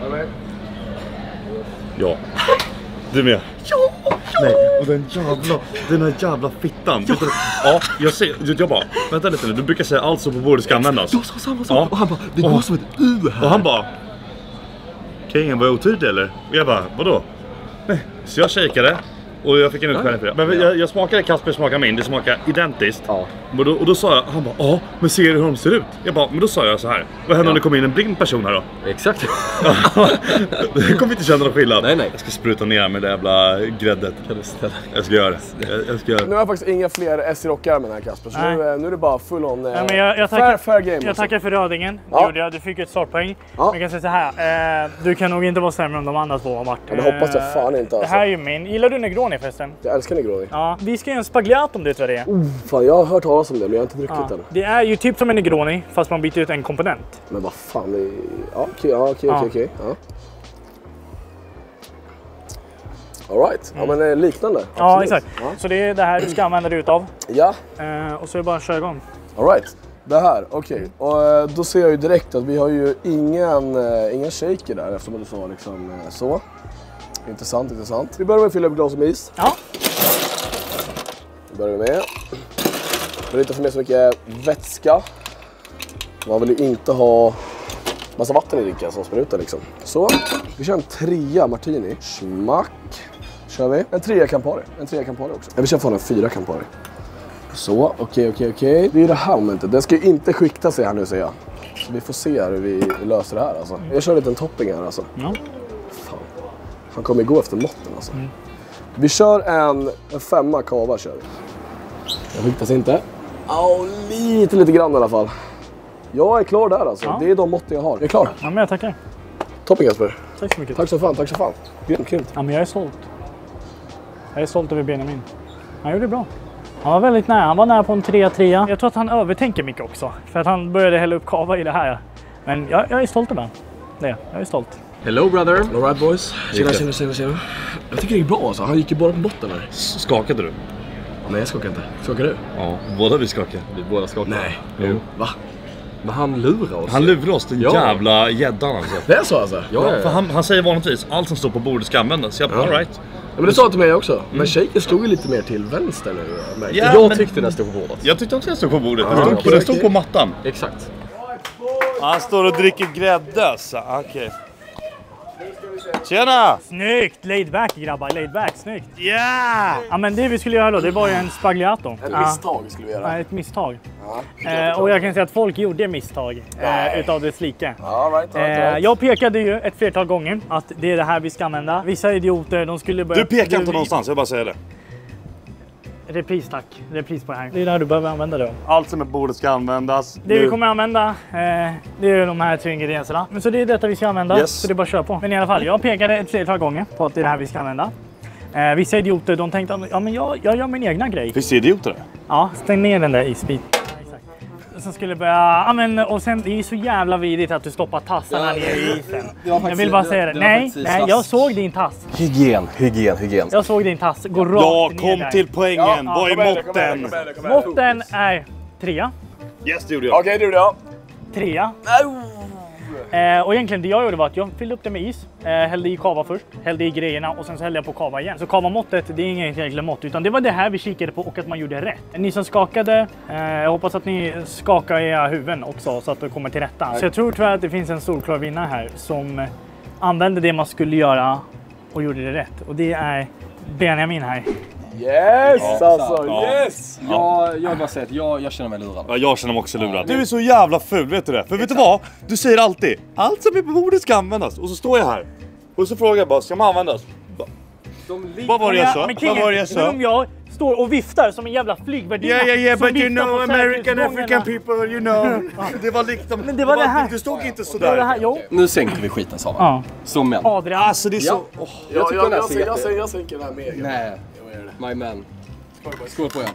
Ja. Du med? Ja! Nej, och den här jävla fittan. Ja, jag ser, jag bara, vänta lite nu, du brukar säga allt som på bordet ska användas. Jag sa samma sak, och han bara, det går som ett U här. Och han bara, Kingen var otydlig eller? Och jag bara, vadå? Nej, så jag kikade. Och jag fick en utskällning för det. Men jag smakade Kasper, smakade min. Det smakar identiskt. Ja. Och då sa jag, han bara, ja, men ser du hur de ser ut? Jag bara, men då sa jag så här. Vad händer om det kommer in en blind person här då? Exakt. Det kommer inte känna någon skillnad. Nej. Jag ska spruta ner med det jävla gräddet. Jag ska göra det. Jag ska göra det. Nu har jag faktiskt inga fler S-rockar här, Kasper. Så nu är det bara full on fair game. Jag tackar för rödingen. Det gjorde jag. Du fick ett startpoäng. Men jag kan säga så här. Du kan nog inte vara sämre än de andra två har varit. Det hoppas jag fan inte. Det här är ju min. Gillar du Negroni förresten? Jag älskar Negroni. Ja. Vi ska göra en spagliato om du tror det är. Fan, jag har hört talas om det, men jag har inte druckit den. Det är ju typ som en Negroni, fast man byter ut en komponent. Men vad fan, okej. Alright, men liknande. Ja, exakt. Ja. Så det är det här du ska använda dig utav. Ja. Och så är det bara att köra igång. Alright, det här, okej. Och då ser jag ju direkt att vi har ju ingen shaker där, eftersom du sa liksom så. Intressant. Vi börjar med att fylla upp glas med is. Ja. Det börjar vi med. Det är inte för mig så mycket vätska. Man vill ju inte ha massa vatten i drinken som sprutar liksom. Så, vi kör en 3 martini. Smack. Kör vi. En 3 Campari. Också. Vi kör fan en 4 Campari. Så, okej. Det är det här momentet. Den ska ju inte skikta sig här nu, säger jag. Så vi får se hur vi löser det här alltså. Jag kör en liten topping här alltså. Ja. Fan. Han kommer gå efter måtten alltså. Vi kör en 5 kava kör vi. Jag skiktas inte. Lite grann i alla fall. Jag är klar där alltså. Ja. Det är de måtten jag har. Jag är klar. Ja, men jag tackar. Toppen Kasper. Tack så mycket. Tack så fan. Grymt. Ja, men jag är stolt. Jag är stolt över Benjamin. Han gjorde det bra. Han var väldigt nära. Han var nära på en 3-3. Jag tror att han övertänker mycket också. För att han började hälla upp kava i det här. Men jag är stolt över det. Jag är stolt. Hello brother. All right boys. Tjena. Jag tycker det gick bra alltså. Han gick ju bara på botten här. Skakade du? Nej, jag skakar inte. Skakar du? Ja, båda vi skakar. Vi båda skakar. Nej. Jo. Va? Men han lurar oss. Han lurar oss, den jävla gäddan alltså. Det är så alltså? Ja. För han säger vanligtvis allt som står på bordet ska användas. Jag bara, all right. Ja, men det sa till mig också. Men shaken stod ju lite mer till vänster nu. Ja, jag tyckte den stod på bordet. Jag tyckte också den stod på bordet. Den stod på mattan. Exakt. Han står och dricker grädde. Okej. Tjena! Snyggt! Laid back grabbar, laid back, snyggt. Yeah! Ja, men det vi skulle göra då, det var ju en spagliato. Ett misstag skulle vi göra. Ja, ett misstag. Och jag kan säga att folk gjorde misstag utav dess like. Right. Jag pekade ju ett flertal gånger att det är det här vi ska använda. Vissa idioter, de skulle börja... Du pekar inte någonstans, jag bara säger det. Repris tack, repris på det här. Det är där du behöver använda det. Allt som är bordet ska användas. Det vi kommer använda, det är de här 3 ingredienserna. Men så det är detta vi ska använda, så det är bara att köra på. Men i alla fall, jag pekade ett flertal gånger på att det är det här vi ska använda. Vissa idioter, de tänkte att jag gör min egna grej. Finns det idioter? Ja, stäng ner den där isbiten. Som skulle börja, och sen det är ju så jävla vidrigt att du stoppar tassarna ner i isen. Jag vill bara säga det. Nej, jag såg din tass. Hygien. Jag såg din tass gå rakt ner kom där. till poängen. Vad är måtten? Måtten är 3. Yes, det gjorde jag. Okej, det gjorde jag. 3. Och egentligen det jag gjorde var att jag fyllde upp det med is, hällde i kava först, hällde i grejerna och sen så hällde jag på kava igen. Så kavamåttet, det är inget egentligen mått, utan det var det här vi kikade på och att man gjorde rätt. Ni som skakade, jag hoppas att ni skakar era huvuden också så att det kommer till rätta. Så jag tror tyvärr att det finns en solklar vinnare här som använde det man skulle göra och gjorde det rätt. Och det är Benjamin här. Yes, alltså, yes! Jag bara säger att jag känner mig lurad. Ja, jag känner mig också lurad. Du är så jävla ful, vet du det? För vet du vad? Du säger alltid, allt som är på bordet ska användas. Och så står jag här. Och så frågar jag bara, ska man användas? Vad var det jag sa? Vad var det jag sa? Om jag står och viftar som en jävla flygvärdinna. Yeah, but you know American African people, you know. Det var liksom... Men det var det här. Du stod inte Det sådär. var det här, jo. Nu sänker vi skiten, sa man. Som män. Adrian. Alltså det är så... Jag sänker den här med. Nej, my man. Skål på er.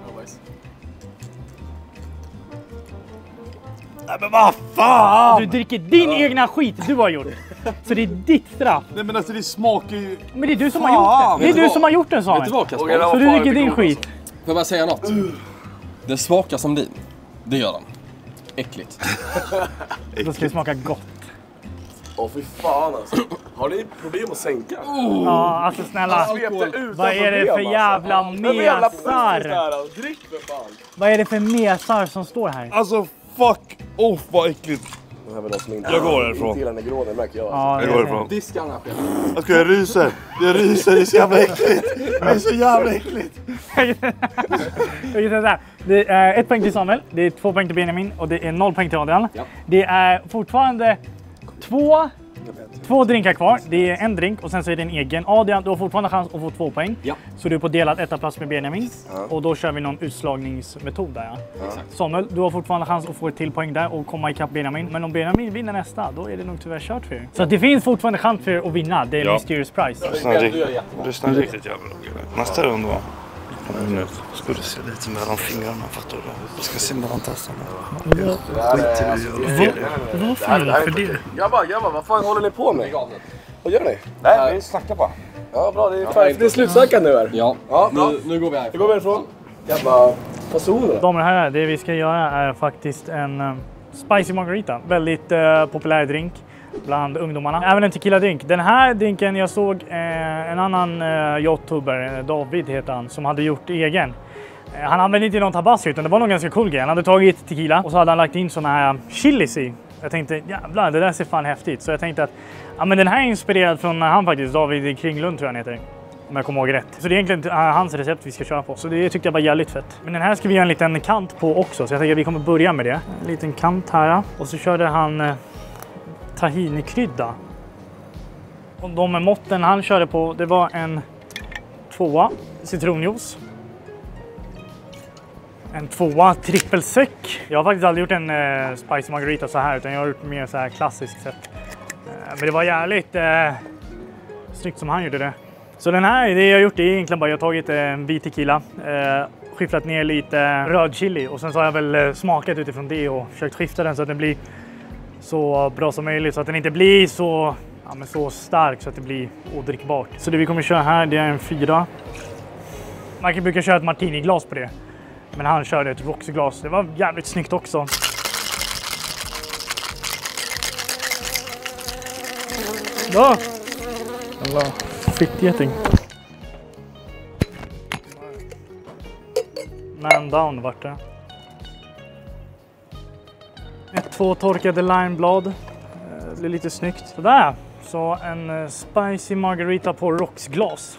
Nej, men vad fan! Du dricker din egna skit du har gjort. Så det är ditt straff. Nej men alltså det smakar ju... Men det är du som har gjort det. Det är du som har gjort den, sa Vet du vad, Kasper? Så du dricker din skit. Får jag bara säga något? Den smakar som din. Det gör den. Äckligt. Då ska det smaka gott. Åh fy fan alltså. Har ni problem att sänka? Ja, alltså snälla. Vad är det för jävla mesar? Drick för fan. Vad är det för mesar som står här? Alltså fuck off vad äckligt. Det här var de som inte... Jag går härifrån. Inte gillar negroni, märker jag. Ja, Jag går härifrån. Diskarna. Jag ryser. Jag ryser, det är så jävla äckligt. Det är så jävla äckligt. Jag kan säga så här. Det är 1 poäng till Samuel, det är 2 poäng till Benjamin och det är 0 poäng till Adrian. Ja. Det är fortfarande två drinkar kvar. Det är en drink och sen så är det en egen. Adrian, du har fortfarande chans att få 2 poäng. Ja. Så du är på delad 1:a plats med Benjamin. Och då kör vi någon utslagningsmetod där. Ja. Samuel, du har fortfarande chans att få ett till poäng där och komma ikapp Benjamin. Men om Benjamin vinner nästa, då är det nog tyvärr kört för er. Så att det finns fortfarande chans för er att vinna. Det är Mysterious Prize. Lyssna riktigt jävla noga. Nästa runda. Nu ska du se lite mellan fingrarna, fattar du? Du ska se mellan tassarna. Varför det? Grabbar, vad fan håller ni på med? Vad gör ni? Nej, vi snackar bara. Ja, bra, det är färdigt. Det är slutsökat nu här. Ja, nu går vi här. Det går vi ifrån. Jävla personer. Damer och herrar, det vi ska göra är faktiskt en spicy margarita. Väldigt populär drink bland ungdomarna. Även en tequila drink. Den här drinken, jag såg en annan youtuber, David heter han, som hade gjort egen. Han använde inte någon tabasco utan det var någon ganska cool grej. Han hade tagit tequila och så hade han lagt in såna här chilis i. Jag tänkte, jävlar, det där ser fan häftigt. Så jag tänkte att men den här är inspirerad från han faktiskt, David Kringlund tror jag han heter. Om jag kommer ihåg rätt. Så det är egentligen hans recept vi ska köra på. Så det tyckte jag var jävligt fett. Men den här ska vi göra en liten kant på också. Så jag tänker att vi kommer börja med det. En liten kant här. Och så körde han tahini-krydda. Och de måtten han körde på, det var en 2 citronjuice. En 2 trippelsäck. Jag har faktiskt aldrig gjort en spicy margarita så här, utan jag har gjort mer så här klassiskt sätt. Men det var jävligt snyggt som han gjorde det. Så den här, det jag har gjort är egentligen bara jag har tagit en vit tequila, skifflat ner lite röd chili och sen så har jag väl smakat utifrån det och försökt skifta den så att den blir så bra som möjligt, så att den inte blir så, så stark så att det blir odrickbart. Så det vi kommer köra här, det är en 4. Man kan brukar köra ett martiniglas på det. Men han körde ett Roxy-glas. Det var jävligt snyggt också. Ja! Jävla fittgeting. Man down vart det. 1-2 torkade limeblad. Det blir lite snyggt. Sådär. Så en spicy margarita på Roxy-glas.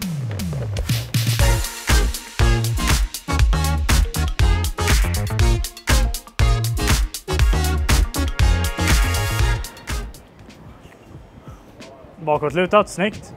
Bakåtlutat, snyggt.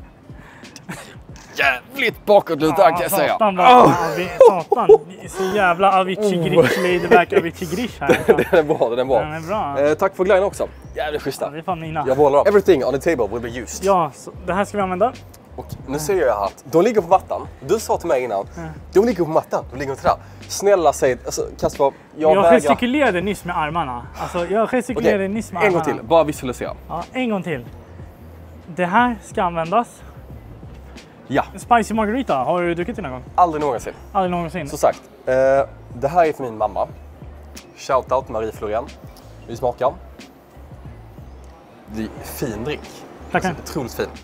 Jävligt bakåtlutad kan jag säga. Satan, satan. Så jävla Avicii-grish, ladyback Avicii-grish här. Den är bra, den är bra. Den är bra. Tack för glöden också. Jävligt schyssta. Ja, det är fan mina. Jag bollar upp. Everything on the table will be used. Ja, så det här ska vi använda. Och nu ser jag här att de ligger på mattan. Du sa till mig innan, de ligger på mattan, de ligger inte där. Snälla säg, alltså Kasper, jag gestikulerade nyss med armarna. Alltså jag gestikulerade nyss med armarna. En gång till, bara visualisera. Ja, en gång till. Det här ska användas. Ja. Spicy margarita, har du druckit den någon gång? Aldrig någonsin. Aldrig någonsin. Så sagt, det här är för min mamma. Shoutout Marie Florén. Vi smakar. Det är fin drink. Tackar. Alltså, otroligt fin.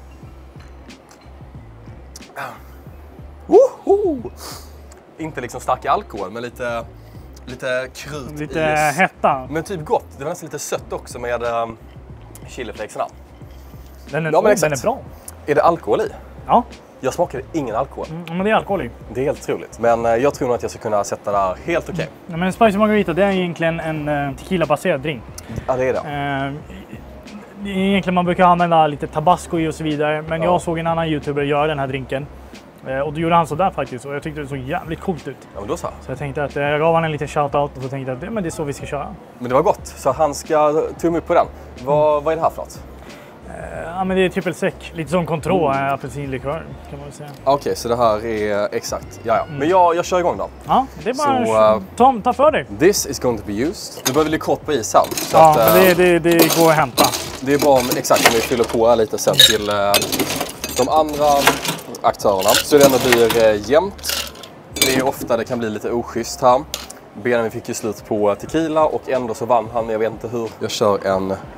Woho! Inte liksom stark alkohol, men lite krut. Lite hetta. Men typ gott. Det var nästan lite sött också med chiliflakesarna. Den är bra. Är det alkohol i? Ja. Jag smakade ingen alkohol. Men det är alkohol i. Det är helt otroligt. Men jag tror nog att jag ska kunna sätta det här helt okej. Ja, men spicy margarita, det är egentligen en tequila-baserad drink. Ja, det är det. Egentligen man brukar använda lite tabasco i och så vidare. Men jag såg en annan youtuber göra den här drinken. Och då gjorde han så där faktiskt. Och jag tyckte det såg jävligt coolt ut. Ja, men då så. Så jag tänkte att jag gav han en liten shoutout och så tänkte jag att men det är så vi ska köra. Men det var gott. Så han ska tumma upp på den. Vad är det här för något? Ja, men det är trippelsek. Lite som Contro, apelsinlikör kan man väl säga. Okej, så det här är exakt. Ja. Men jag kör igång då. Ja, det är bara Tom, ta för dig. This is going to be used. Du behöver bli kort på isen. Så ja, att, det går att hämta. Det är bra om vi fyller på lite sen till de andra aktörerna. Så det ändå blir jämnt. Det är ofta det kan bli lite oschysst här. Benjamin fick ju slut på tequila och ändå så vann han. Jag vet inte hur. Jag kör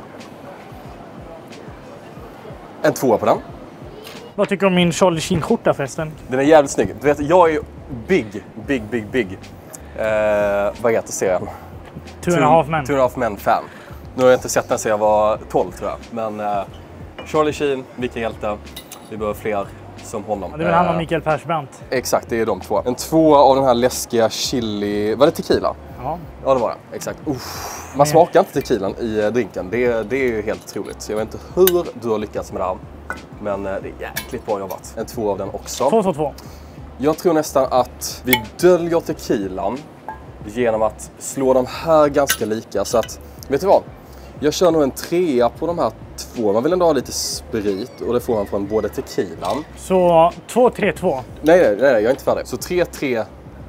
en 2 på den. Vad tycker du om min Charlie Sheen-skjorta förresten? Den är jävligt snygg. Du vet, jag är big. Vad heter serien? Two and a Half Men-fan. Nu har jag inte sett den sedan jag var 12 tror jag. Men Charlie Sheen, vilken hjälte. Vi behöver fler som honom. Ja, det är väl han och Mikael Persbrandt. Exakt, det är de två. En 2 av den här läskiga chili... Var det tequila? Ja. Ja, det var det. Exakt. Man smakar inte tequilan i drinken. Det är ju helt otroligt. Jag vet inte hur du har lyckats med det här. Men det är jäkligt bra jobbat. En 2 av den också. 2. Jag tror nästan att vi döljer tequilan genom att slå de här ganska lika. Så att, vet du vad? Jag kör nog en 3 på de här 2. Man vill ändå ha lite sprit och det får man från både tequilan. Så 2-3-2. Nej, jag är inte färdig. Så 3-3-2.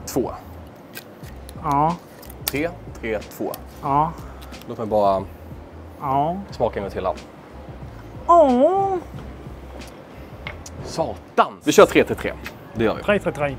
Ja. 3-3-2. Ja. Låt mig bara smaka en gång till här. Satan! Vi kör 3-3. Det gör vi. 3-3-3.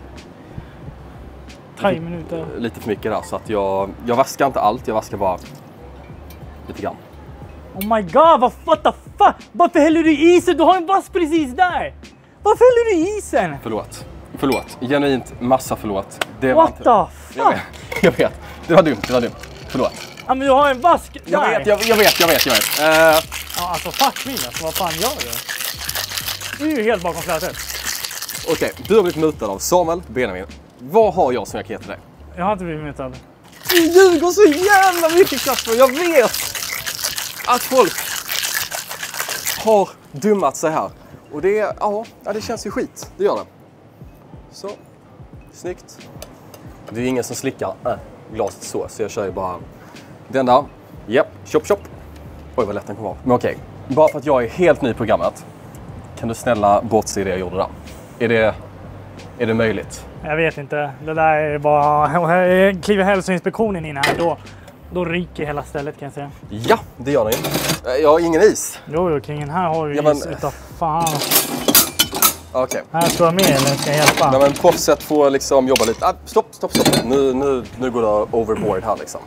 3 minuter. Lite för mycket där så att jag vaskar inte allt. Jag vaskar bara lite grann. Oh my god, what the fuck? Varför häller du i isen? Du har en vask precis där. Varför häller du i isen? Förlåt. Genuint massa förlåt. Det What the fuck? Jag vet. Det var dumt. Förlåt. Ja, men du har en vask där. Jag vet. Ja, alltså fuck me. Alltså, vad fan gör du? Du är ju helt bakom flötet. Okej, du har blivit mutad av Samuel Benjamin. Vad har jag som jag kan ge till dig? Jag har inte blivit mutad. Du ljuger så jävla mycket, Kasper. Jag vet att folk har dummat sig här. Och det känns ju skit. Det gör det. Så, snyggt. Det är ingen som slickar glaset så jag kör ju bara den där. Japp, chop. Oj, vad lätt den kommer vara. Men okej, bara för att jag är helt ny i programmet. Kan du snälla bortse det jag gjorde där? Är det möjligt? Jag vet inte. Det där är bara... Kliver hälsoinspektionen in här, då ryker hela stället kan jag säga. Ja, det gör den ju. Jag har ingen is. Jo, kring den här har du is utav fan. Okej. Här står jag med eller ska jag hjälpa? Nej, men proffset får liksom jobba lite. Stopp. Nu går det overboard här liksom.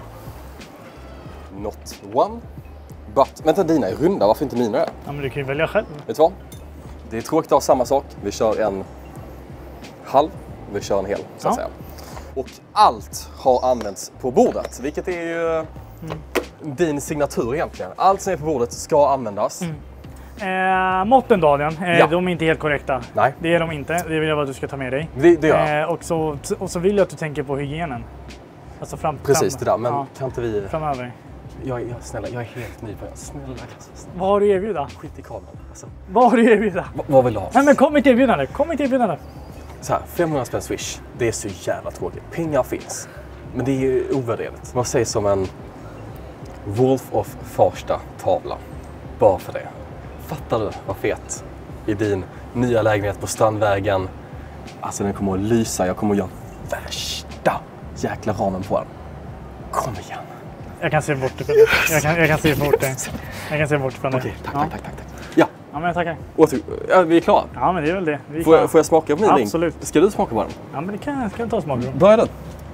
Not one. But, vänta, dina är runda. Varför inte mina är? Ja, men du kan ju välja själv. Vet du vad? Det är tråkigt att ha samma sak. Vi kör en halv. Vi kör en hel, så att säga. Och allt har använts på bordet. Vilket är ju din signatur egentligen. Allt som är på bordet ska användas. Måtten då, Adrian, de är inte helt korrekta. Nej. Det är de inte. Det vill jag att du ska ta med dig. Det gör jag. Och så vill jag att du tänker på hygienen. Alltså Precis det där, men kan inte vi... Framöver. Snälla, jag är helt ny på det. Snälla. Vad har du erbjuda? Skit i kameran. Alltså. Vad har du erbjuda? Vad vill du ha? Nej, men kom inte erbjudande. Så här, 500 spänn Swish. Det är så jävla tråkigt. Pengar finns. Men det är ju ovärderligt. Man säger som en Wolf of Farsta tavla. Bara för det. Fattar du vad fet i din nya lägenhet på Strandvägen? Alltså den kommer att lysa. Jag kommer att göra värsta jäkla ramen på den. Kom igen. Jag kan se bort det. Jag kan se bort det. Jag kan se bort från det. Okej, tack. Ja. Ja, men jag tackar. Vi är klara. Ja, men det är väl det. Får jag smaka på min drink? Absolut. Ska du smaka på den? Ja, men det kan jag ta smaka på. Börja du.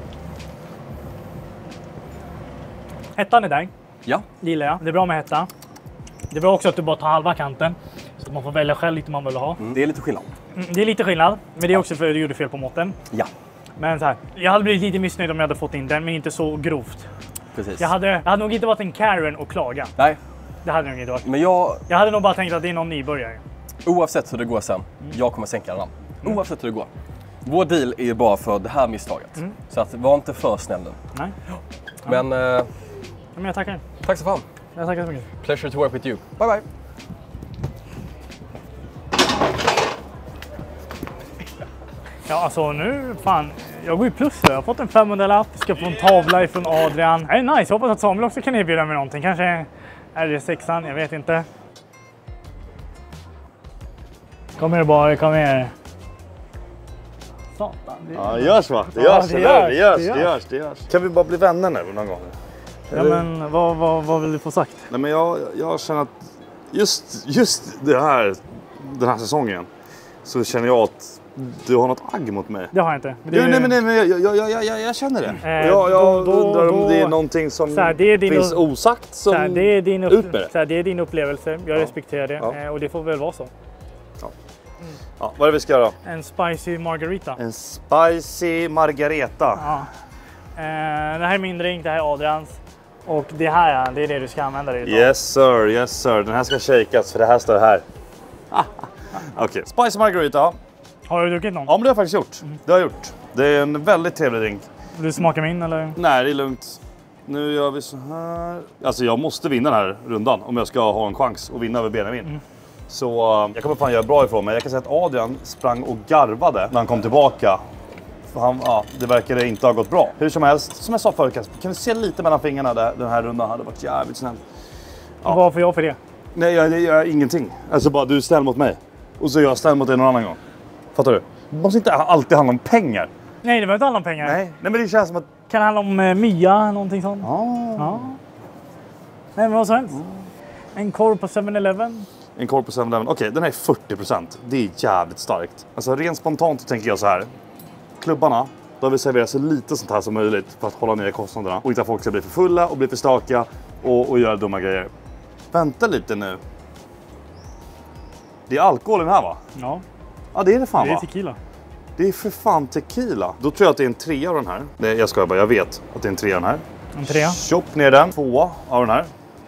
Hettan är där. Ja. Det gillar jag. Det är bra med hetta. Det är bra också att du bara tar halva kanten. Så att man får välja själv lite man vill ha. Det är lite skillnad. Det är lite skillnad. Men det är också för att du gjorde fel på måtten. Ja. Men så här, jag hade blivit lite missnöjd om jag hade fått in den, men inte så grovt. Precis. Jag hade nog inte varit en Karen och klaga. Nej. Det hade nog inte varit. Men jag hade nog bara tänkt att det är någon nybörjare. Oavsett hur det går sen, jag kommer sänka den. Oavsett hur det går. Vår deal är ju bara för det här misstaget. Så att var inte för snäll nu. Nej. Men... Men jag tackar. Tack så fan. Jag tackar så mycket. Pleasure to work with you. Bye bye. Ja, alltså nu, fan, jag går ju plus då. Jag har fått en 500-lapp, ska få en tavla ifrån Adrian. Det är nice, jag hoppas att Samuel också kan erbjuda mig någonting. Kanske är det 6an, jag vet inte. Kom här bara, kom här. Satan. Ja, det görs va? Det görs. Kan vi bara bli vänner nu någon gång? Ja, men vad vill du få sagt? Nej, men jag känner att just den här säsongen så känner jag att du har något agg mot mig. Det har jag inte. Nej, men jag känner det. Jag undrar om det är någonting som finns osagt som det är din upplevelse. Jag respekterar det. Ja. Och det får väl vara så. Ja, vad är det vi ska göra? En spicy margarita. En spicy margarita. Ja. Det här är min drink, det här är Adrians. Och det här, det är det du ska använda dig utav. Yes sir. Den här ska shakas för det här står här. Okej, Spicy Margarita. Har du druckit någon? Ja, men det har jag faktiskt gjort. Det har jag gjort. Det är en väldigt trevlig drink. Vill du smaka min eller? Nej, det är lugnt. Nu gör vi så här. Alltså jag måste vinna den här rundan om jag ska ha en chans att vinna över Benjamin. Så jag kommer fan göra bra ifrån mig. Jag kan säga att Adrian sprang och garvade när han kom tillbaka. För han, det verkade inte ha gått bra. Hur som helst, som jag sa förut, kan du se lite mellan fingrarna där den här rundan hade varit jävligt snäll. Ja. Vad får jag för det? Nej, jag gör ingenting. Alltså bara du är snäll mot mig. Och så är jag snäll mot dig någon annan gång. Fattar du? Det måste inte alltid handla om pengar. Nej, det behöver inte handla om pengar. Nej, men det känns som att... Kan det handla om Mia, någonting sånt? Ja. Nej, men vad så hemskt. En korv på 7-Eleven. En korv på 7-Eleven. Okej, den här är 40%. Det är jävligt starkt. Alltså rent spontant tänker jag så här. Klubbarna, då vill servera så lite sånt här som möjligt för att hålla ner kostnaderna. Och inte att folk ska bli för fulla och bli för staka och göra dumma grejer. Vänta lite nu. Det är alkohol i den här va? Ja. Ja, det är det fan va? Det är tequila. Det är för fan tequila. Då tror jag att det är en 3 av den här. Nej, jag skojar bara. Jag vet att det är en 3 av den här. En 3. Chopp ner den. 2 av den här.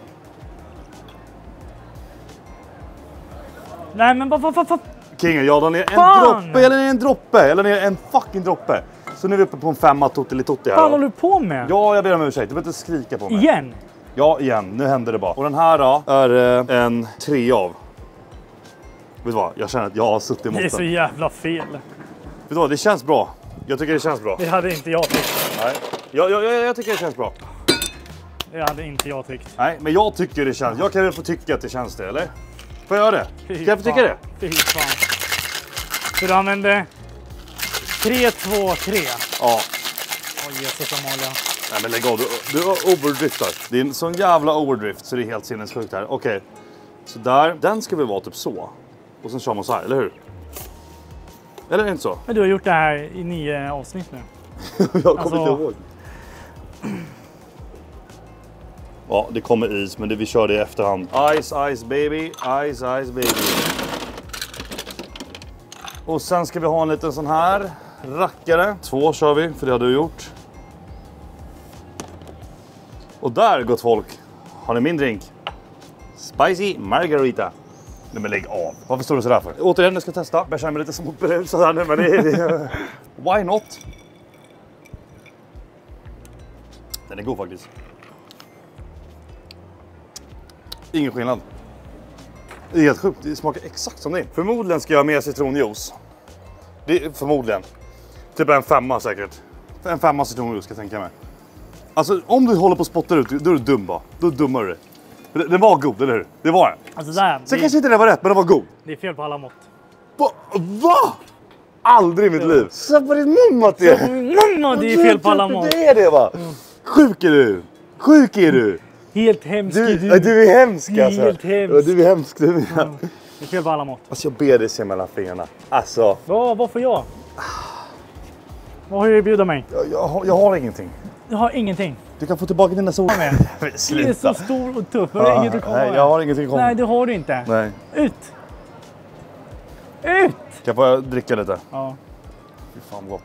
Nej, men vad? Kingen, jag la ner Fan! en droppe eller en droppe. Eller ner en fucking droppe. Så nu är vi uppe på en 5 tuttelitutti här. Vad håller du på med? Ja, jag ber om ursäkt. Du behöver inte skrika på mig. Igen? Ja, igen. Nu händer det bara. Och den här då är en 3 av. Vet du vad? Jag känner att jag har suttit i måtten. Det är så jävla fel. Vet du vad? Det känns bra. Jag tycker det känns bra. Det hade inte jag tyckt. Nej. Jag tycker det känns bra. Det hade inte jag tyckt. Nej, men jag tycker det känns. Jag kan väl få tycka att det känns det, eller? Får jag göra det? Kan jag få tycka det? Fy fan. Så du använde 3-2-3? Ja. Åh Jesus Amalia. Nej men lägg av, du overdriftar. Det är en sån jävla overdrift så det är helt sinnessjukt här. Okej, så där. Den ska väl vara typ så. Och sen kör man så här, eller hur? Eller är det inte så? Men du har gjort det här i 9 avsnitt nu. Jag kommer inte ihåg. Ja, det kommer is, men vi kör det i efterhand. Ice baby, ice baby. Och sen ska vi ha en liten sån här rackare. 2 kör vi, för det har du gjort. Och där, gott folk, har ni min drink. Spicy Margarita. Nej men lägg av. Varför står du sådär för? Återigen, jag ska testa. Jag känner mig lite småberusad här nu, men det är... Why not? Den är god faktiskt. Ingen skillnad. Det är helt sjukt, det smakar exakt som det. Förmodligen ska jag ha mer citronjuice. Det är förmodligen. Typ en 5 säkert. En 5 citronjuice ska jag tänka mig. Alltså om du håller på att spotta ut, då är du dum bara. Då dummar du dig. Den var god, eller hur? Det var den. Alltså där. Sen kanske inte det var rätt, men den var god. Det är fel på alla mått. Va? Aldrig i mitt liv. Så på din mun, Mattias. Mamma, det är fel på alla mått. Det är det va? Sjuk är du. Sjuk är du. Helt hemsk är Du är hemsk alltså. Helt hemsk. Du är hemsk du. Det är fel på alla mått. Alltså jag ber dig se mellan fingrarna. Alltså. Vad får jag? Vad har du att bjuda mig? Jag har ingenting. Jag har ingenting. Du kan få tillbaka dina sol. Du är så stor och tuff. Har du inget att komma Nej, med? jag har ingenting att komma. Nej, det har du inte. Nej. Ut! Ut! Kan jag få dricka lite? Ja. Fy fan gott.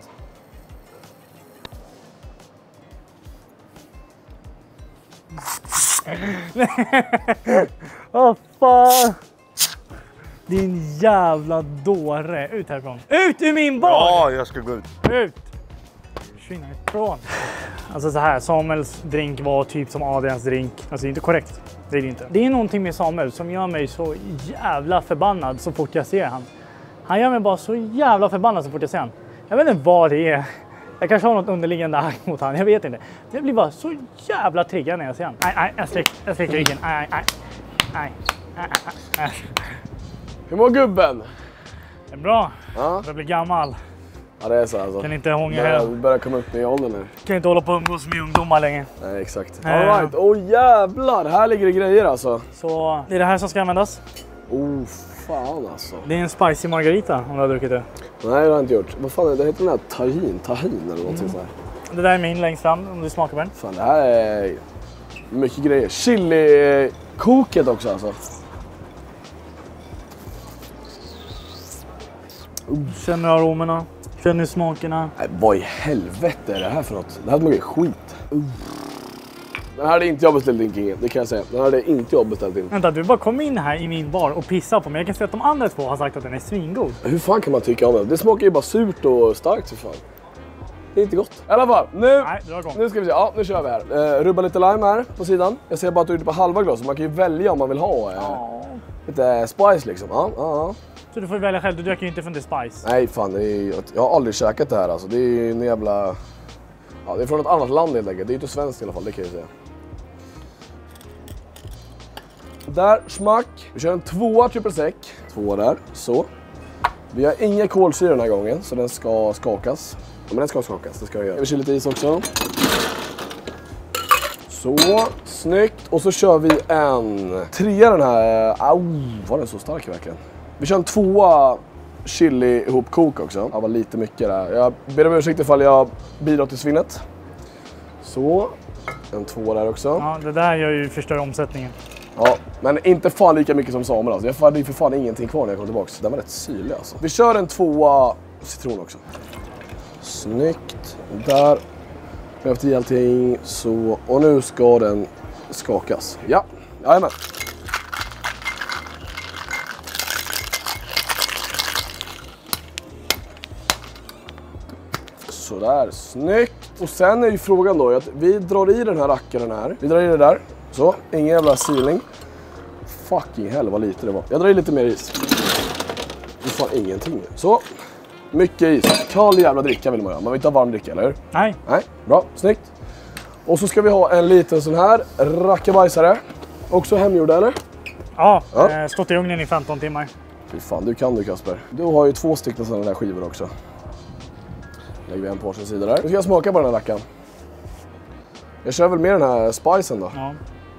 Åh fan! Din jävla dåre. Ut härifrån. Ut ur min bar! Ja, jag ska gå ut. Ut! Försvinna ifrån. Alltså så här, Samuels drink var typ som Adrians drink. Alltså det är inte korrekt. Det är det inte. Det är någonting med Samuel som gör mig så jävla förbannad så fort jag ser han. Han gör mig bara så jävla förbannad så fort jag ser han. Jag vet inte vad det är. Jag kanske har något underliggande arg mot han. Jag vet inte. Jag blir bara så jävla triggad när jag ser han. Nej, jag sträcker ryggen. Nej. Hur mår gubben? Det är bra. Ja. Jag blir gammal. Ja, det är så alltså. Kan inte hånga Du börjar komma upp i åldern nu. Kan inte hålla på och umgås med ungdomar längre. Nej, exakt. All right. Jävlar, här ligger det grejer alltså. Så det är det här som ska användas. Fan alltså. Det är en spicy margarita om du har druckit det. Nej, det har jag inte gjort. Vad fan är det? Det heter den här tahin eller någonting så här. Det där är min längst fram om du smakar på den. Fan, det här är mycket grejer. Chili-koket också alltså. Känner aromerna. Känner du smakerna? Nej, vad i helvete är det här för något? Det här smakar skit. Den här hade inte jag beställt in, Kingen. Det kan jag säga. Den här hade inte jag beställt in. Vänta, du bara kom in här i min bar och pissade på mig. Jag kan säga att de andra två har sagt att den är svingod. Hur fan kan man tycka om det? Det smakar ju bara surt och starkt för fan. Det är inte gott. I alla fall, nu ska vi se. Ja, nu kör vi här. Rubba lite lime här på sidan. Jag ser bara att du är ute på halva glas. Man kan ju välja om man vill ha lite spice liksom. Ja. Så du får välja själv, du dricker ju inte från The Spice. Nej fan, jag har aldrig käkat det här alltså. Det är ju en jävla... Ja, det är från ett annat land helt enkelt. Det är inte svenskt i alla fall, det kan jag säga. Där, smack. Vi kör en 2 triple sec. 2 där, så. Vi har inga kolsyra den här gången, så den ska skakas. Ja, men den ska skakas, det ska jag göra. Vi kör lite is också. Så, snyggt. Och så kör vi en 3 den här. Var den så stark verkligen? Vi kör en 2 chili ihopkok också. Det var lite mycket där. Jag ber om ursäkt ifall jag bidrar till svinnet. Så, en 2 där också. Ja, det där gör ju förstör omsättningen. Ja, men inte fan lika mycket som Samuel alltså. Jag hade ju för fan ingenting kvar när jag kom tillbaka. Den var rätt syrlig alltså. Vi kör en 2 citron också. Snyggt. Där. Vi har haft i allting. Så, och nu ska den skakas. Ja, jajamän. Sådär, snyggt. Och sen är ju frågan då att vi drar i den här rackaren här. Vi drar i det där. Så, ingen jävla silning. Fucking hell vad lite det var. Jag drar i lite mer is. Det är fan ingenting. Så, mycket is. Kall jävla dricka vill man göra. Man vill inte ha varm dricka, eller hur? Nej. Nej, bra, snyggt. Och så ska vi ha en liten sån här rackabajsare. Också hemgjord, eller? Ja, stått i ugnen i 15 timmar. Fy fan, du kan du Kasper. Du har ju 2 stycken sådana där skivor också. Lägger vi en på sin sida där. Nu ska jag smaka på den här rackaren. Jag kör väl med den här spicen då. Ja.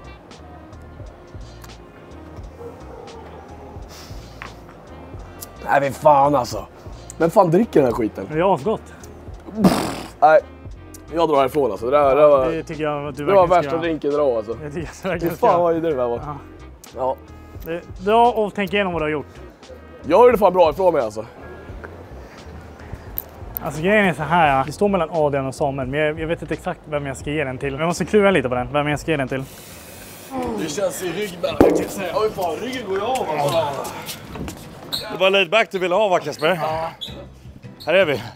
Nej men fan alltså. Men fan dricker den här skiten? Det är asgott. Nej, jag drar härifrån alltså. Det tycker jag att du det var värsta drinken idag alltså. Det tycker jag verkligen. Fan vad är det där var. Ja. Dra och tänk igenom vad du har gjort. Jag gjorde det fan bra ifrån mig alltså. Alltså grejen är så här, det står mellan Adrian och Samuel, men jag vet inte exakt vem jag ska ge den till. Jag måste klura lite på den, vem jag ska ge den till. Det känns i ryggen, jag kan säga. Oj fan, ryggen går ju av alltså. Det var laid back du ville ha, va Kasper? Ja. Här är vi.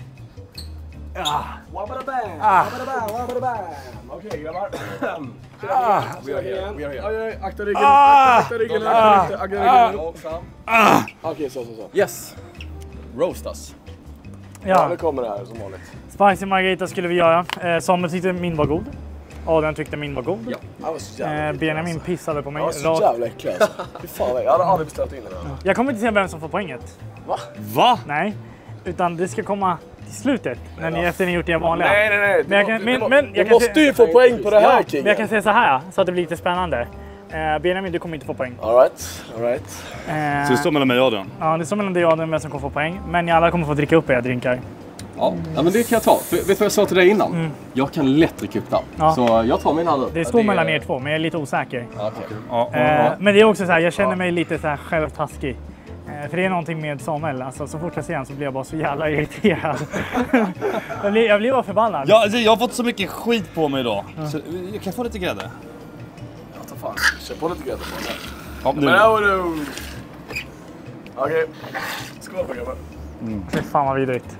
Okej grabbar. We are here. Akta ryggen, akta ryggen, akta ryggen. Okej, så. Yes. Roast us. Ja, nu kommer det här som vanligt. Spicy margarita skulle vi göra. Samuel tyckte min var god. Adrian tyckte min var god. Ja. Benjamin pissade på mig. Jag var så jävla äcklig alltså. Fy fan, jag hade aldrig beställt in den här. Jag kommer inte säga vem som får poänget. Va? Nej, utan det ska komma till slutet. När ni efter ni gjort det vanliga. Nej. Men jag måste ju få poäng på det här, King. Men jag kan säga så här, så att det blir lite spännande. Benjamin, du kommer inte få poäng. All right. Så det står mellan mig och Adrian? Ja, det står mellan dig och Adrian vem som kommer få poäng. Men ni alla kommer få dricka upp era drinkar. Ja, men det kan jag ta. Vet du vad jag sa till dig innan? Jag kan lätt dricka upp den. Ja. Så jag tar min hand. Det står mellan er två, men jag är lite osäker. Okay. Men det är också så här, jag känner mig lite så här självtaskig. För det är någonting med Samuel, alltså så fort jag ser han så blir jag bara så jävla irriterad. jag blir bara förbannad. Ja, alltså, jag har fått så mycket skit på mig idag. Så jag kan få lite grädde. Ja, ta fan. Kör på lite grädde på Ja, nu. Okej. Skål på grabbar. Fy fan vad vidrigt.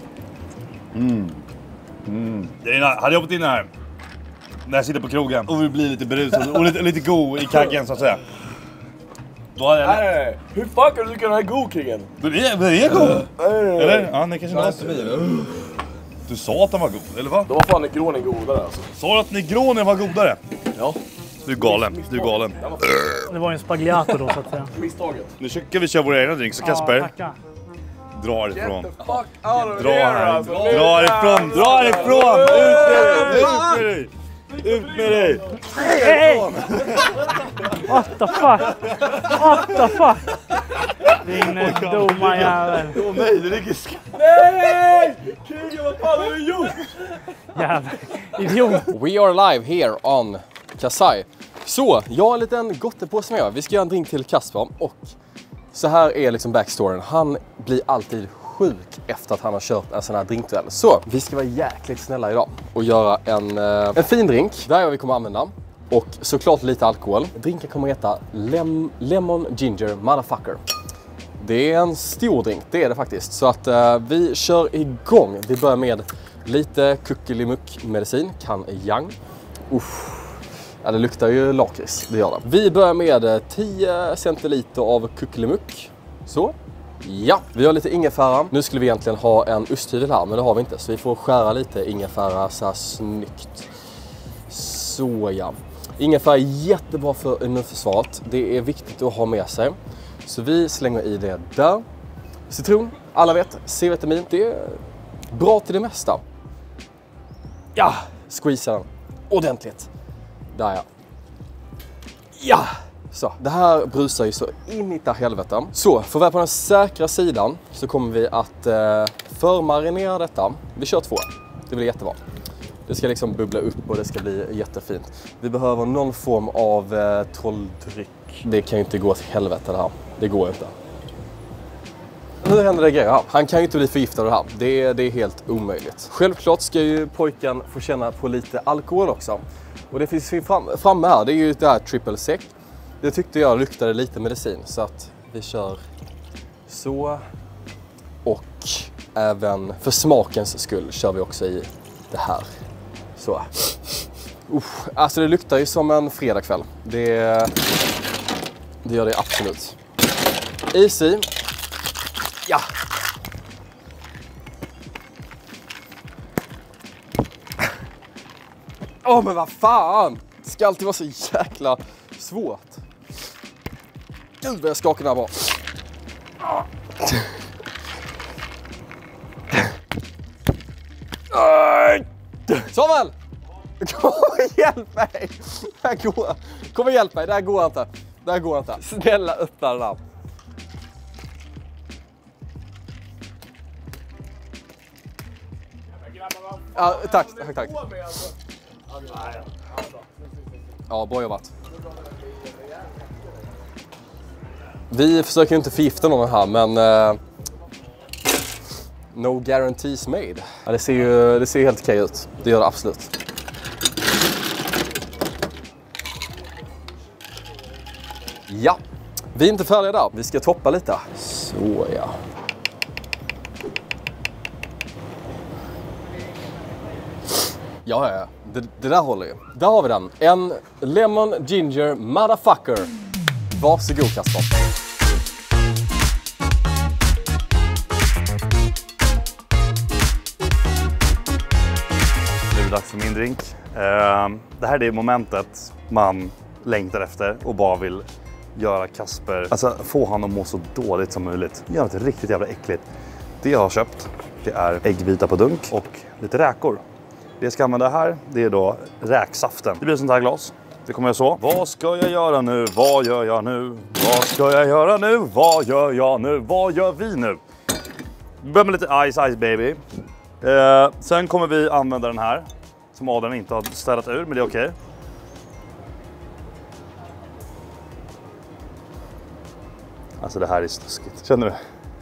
Hade jag fått in här när jag sitter på krogen och vill bli lite berusad och lite god i kaggen så att säga. Då hade jag... Nej. Hur fan kan du tycka den här god, Kingen? Den är god! Eller? Ja, det kanske inte. Du sa att den var god, eller vad? Då var fan Negronen godare alltså. Sa du att Negronen var godare? Ja. Du är galen, Det var ju en spagliato då så att säga. Misstaget. Nu ska vi köra våra egna drinks, så Kasper, tacka. dra härifrån. Dra härifrån! Ut med dig! Hey! What the fuck? Din dumma jävel. Nej, det ligger Nej! Kingen, vad fan har du gjort? Jävlar, idiot. We are live here on Kasai. Så, jag har en liten gottepåse med. Vi ska göra en drink till Kasper och så här är liksom backstoryn. Han blir alltid sjuk efter att han har kört en sån här drinkduell. Så vi ska vara jäkligt snälla idag och göra en fin drink. Det är vad vi kommer använda. Och såklart lite alkohol. Drinken kommer att heta Lemon Ginger Motherfucker. Det är en stor drink, det är det faktiskt. Så att vi kör igång. Vi börjar med lite kuckelimuck medicin, Kan-Yang. Ja, det luktar ju lakrits, det gör det. Vi börjar med 10 centiliter av kuckelimuck. Så. Ja, vi har lite ingefära. Nu skulle vi egentligen ha en osthyvel här, men det har vi inte. Så vi får skära lite ingefära så här snyggt. Så ja. Ingefära är jättebra för immunförsvaret. Det är viktigt att ha med sig. Så vi slänger i det där. Citron, alla vet, C-vitamin, det är bra till det mesta. Ja, squeeza den ordentligt. Där ja. Ja, så. Det här brusar ju så in i helvete. Så, för att vara på den säkra sidan så kommer vi att förmarinera detta. Vi kör 2. Det blir jättebra. Det ska liksom bubbla upp och det ska bli jättefint. Vi behöver någon form av trolldryck. Det kan ju inte gå till helvete det här. Det går inte. Nu händer det grejer här. Han kan ju inte bli förgiftad av det här. Det är helt omöjligt. Självklart ska ju pojken få känna på lite alkohol också. Och det finns framme här. Det är ju det här triple sec. Det tyckte jag luktade lite medicin. Så att vi kör så. Och även för smakens skull kör vi också i det här. Så. Alltså det luktar ju som en fredagkväll. Det gör det absolut. Easy. Ja. Men vad fan. Det ska alltid vara så jäkla svårt. Gud vad jag skakar där bara. Samuel! Kom och hjälp mig! Kom och hjälp mig, det här går inte. Det här går inte. Snälla öppna den här. Ja, tack. Ja, bra jobbat. Vi försöker inte förgifta någon här, men no guarantees made. Ja, det ser helt okej ut. Det gör det absolut. Ja, vi är inte färdiga där. Vi ska toppa lite. Så ja. Ja. Det där håller ju. Där har vi den. En Lemon Ginger Motherfucker. Varsågod Kasper. Nu är det dags för min drink. Det här är det momentet man längtar efter och bara vill göra Kasper, alltså få han att må så dåligt som möjligt. Göra något riktigt jävla äckligt. Det jag har köpt, det är äggvita på dunk och lite räkor. Det jag ska använda här, det är då räksaften. Det blir sånt här glas. Det kommer jag så. Vad ska jag göra nu? Vad gör jag nu? Vad ska jag göra nu? Vad gör jag nu? Vad gör vi nu? Vi börjar med lite ice baby. Sen kommer vi använda den här som Adrian inte har städat ur, men det är okej. Alltså det här är snuskigt. Känner du?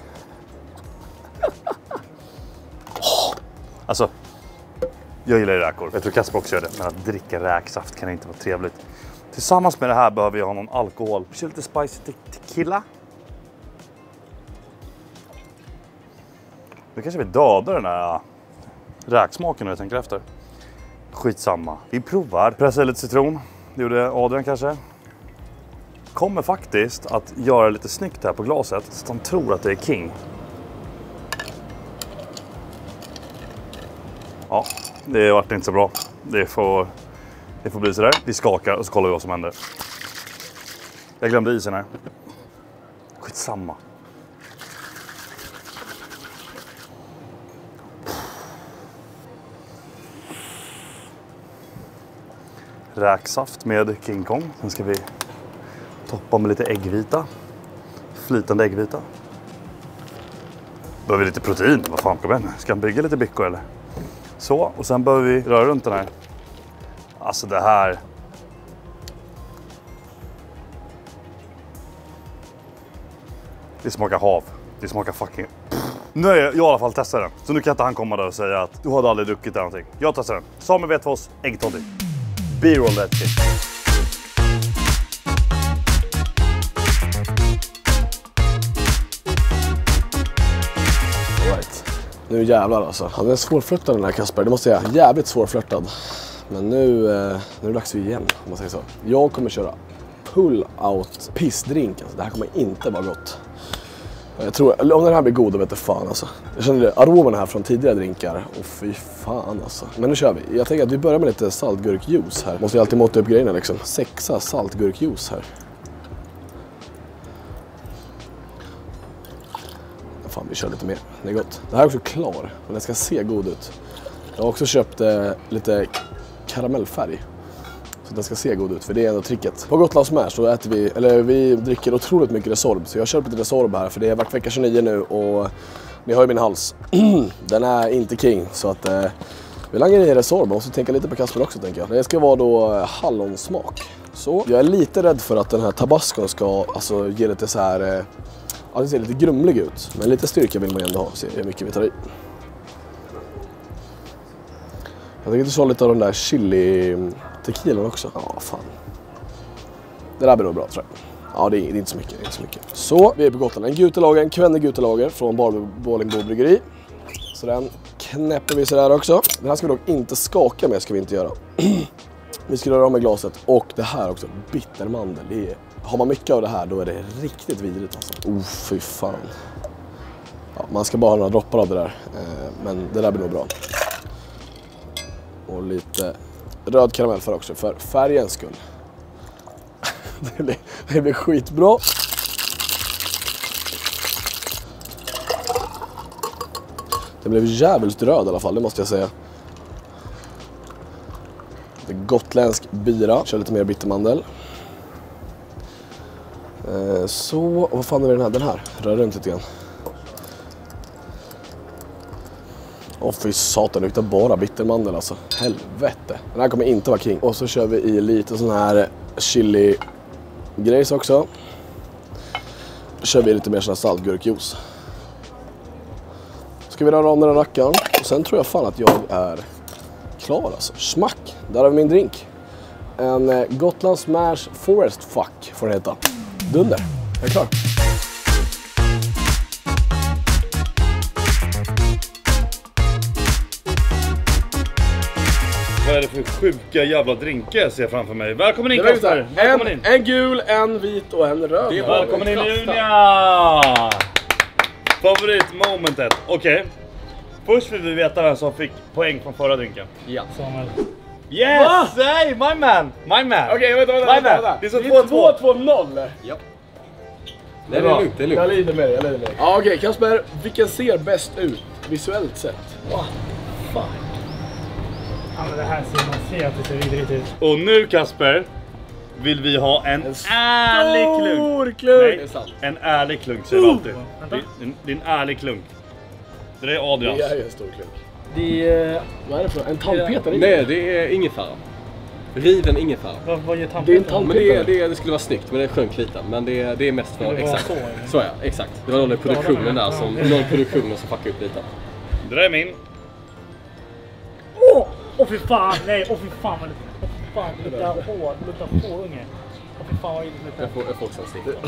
Alltså, jag gillar räkor. Jag tror Kasper också gör det. Men att dricka räksaft kan inte vara trevligt. Tillsammans med det här behöver jag ha någon alkohol. Kör lite spicy tequila. Nu kanske vi dödar den här räksmaken när jag tänker efter. Skitsamma. Vi provar. Pressa lite citron. Det gjorde Adrian kanske. Kommer faktiskt att göra lite snyggt här på glaset. Så att han tror att det är king. Ja, det vart inte så bra. Det får bli så där. Vi skakar och så kollar vi vad som händer. Jag glömde isen här. Skitsamma. Räksaft med King Kong. Sen ska vi toppa med lite äggvita. Flytande äggvita. Behöver vi lite protein. Vad fan, kom igen. Ska han bygga lite bicko eller? Så, och sen behöver vi röra runt den här. Alltså det här. Det smakar hav. Det smakar fucking... Nu är jag i alla fall testat den. Så nu kan inte han komma där och säga att du hade aldrig druckit någonting. Jag testar den. Samuel vet för oss, äggtoddy. B-roll that shit. Right. Nu jävlar alltså. Han är svårflörtad den här Kasper, det måste jag säga. Jävligt svårflörtad. Men nu är det dags för igen, om man säger så. Jag kommer köra pull-out pissdrink. Alltså, det här kommer inte vara gott. Jag tror, om den här blir god, då vet jag fan alltså. Jag känner det, aromen här från tidigare drinkar. Och fy fan alltså. Men nu kör vi. Jag tänker att vi börjar med lite saltgurkjuice här. Måste jag alltid måtta upp grejerna liksom. 6 saltgurkjuice här. Fan, vi kör lite mer. Det är gott. Det här är också klar, men den ska se god ut. Jag har också köpt lite karamellfärg. Så den ska se god ut, för det är ändå tricket. På Gotland Smash så äter vi dricker otroligt mycket Resorb. Så jag har köpt lite Resorb här, för det är vecka 29 nu och ni har ju min hals. Den är inte king, så att vi langar i Resorb. Och så tänka lite på Kasper också, tänker jag. Det ska vara då hallonsmak. Så jag är lite rädd för att den här tabascon ska alltså ge lite så här... Ja, det ser lite grumlig ut, men lite styrka vill man ändå ha. Se hur mycket vi tar i. Jag tänker köra lite av den där chili tequilan också. Ja, fan. Det där blir nog bra, tror jag. Ja, det är inte så mycket, det är inte så mycket. Så, vi är på Gotland. En gutelager, en Kvenne gutelager från Bollingbo bryggeri. Så den knäpper vi sådär också. Den här ska vi dock inte skaka med, ska vi inte göra. Vi ska röra om med glaset. Och det här också, bittermandel. Det är... Har man mycket av det här, då är det riktigt vidrigt alltså. Fy fan. Ja, man ska bara ha några droppar av det där. Men det där blir nog bra. Och lite röd karamellfärg också, för färgens skull. Det blir skitbra. Det blev jävligt röd i alla fall, det måste jag säga. Det är gotländsk bira. Kör lite mer bittermandel. Så, vad fan är den här? Rör runt lite grann. Åh fy satan, det luktar bara bittermandel alltså. Helvete. Den här kommer inte vara king. Och så kör vi i lite sån här chili-grejs också. Kör vi lite mer sån här saltgurkjuice. Ska vi röra om den här rackaren. Och sen tror jag fan att jag är klar alltså. Smack. Där har vi min drink. En Gotland Smash Forest Fuck får den heta. Dunder. Jag är klar. Vad är det för sjuka jävla drinkar jag ser framför mig? Välkommen in, Kasper! En gul, en vit och en röd. Välkommen in, Unia! Favoritmomentet. Okej. Först vill vi veta vem som fick poäng från förra drinken. Ja. Samuel. Yes! Hey, my man! Okej, vänta. Det är så 2-2. 2-2-0. Ja. Det är lugnt, det är lugnt. Jag lider med dig, Ja, okej, Kasper, vilken ser bäst ut visuellt sett? Fuck. Ja, men det här ser att det ser vidrigt ut. Och nu, Kasper, vill vi ha en ärlig klunk. Stor klunk! Nej, en ärlig klunk säger vi alltid. Det är en ärlig klunk. Det är Adrians. Det är en stor klunk. Det är... Vad är det för en tandpetare? Nej, det är ingefära. Riven ingefära. Vad gör Det är en tandpetare? Men det skulle vara snyggt, men det sjönk lite. Men det är mest för exakt. Så ja, exakt. Det var någon i produktionen där som fuckade upp lite. Det där är min. Åh fy fan, nej, fy fan vad det... Åh fy fan, det luktar fårunge. Åh fy fan vad det luktar. Jag får också en snitt.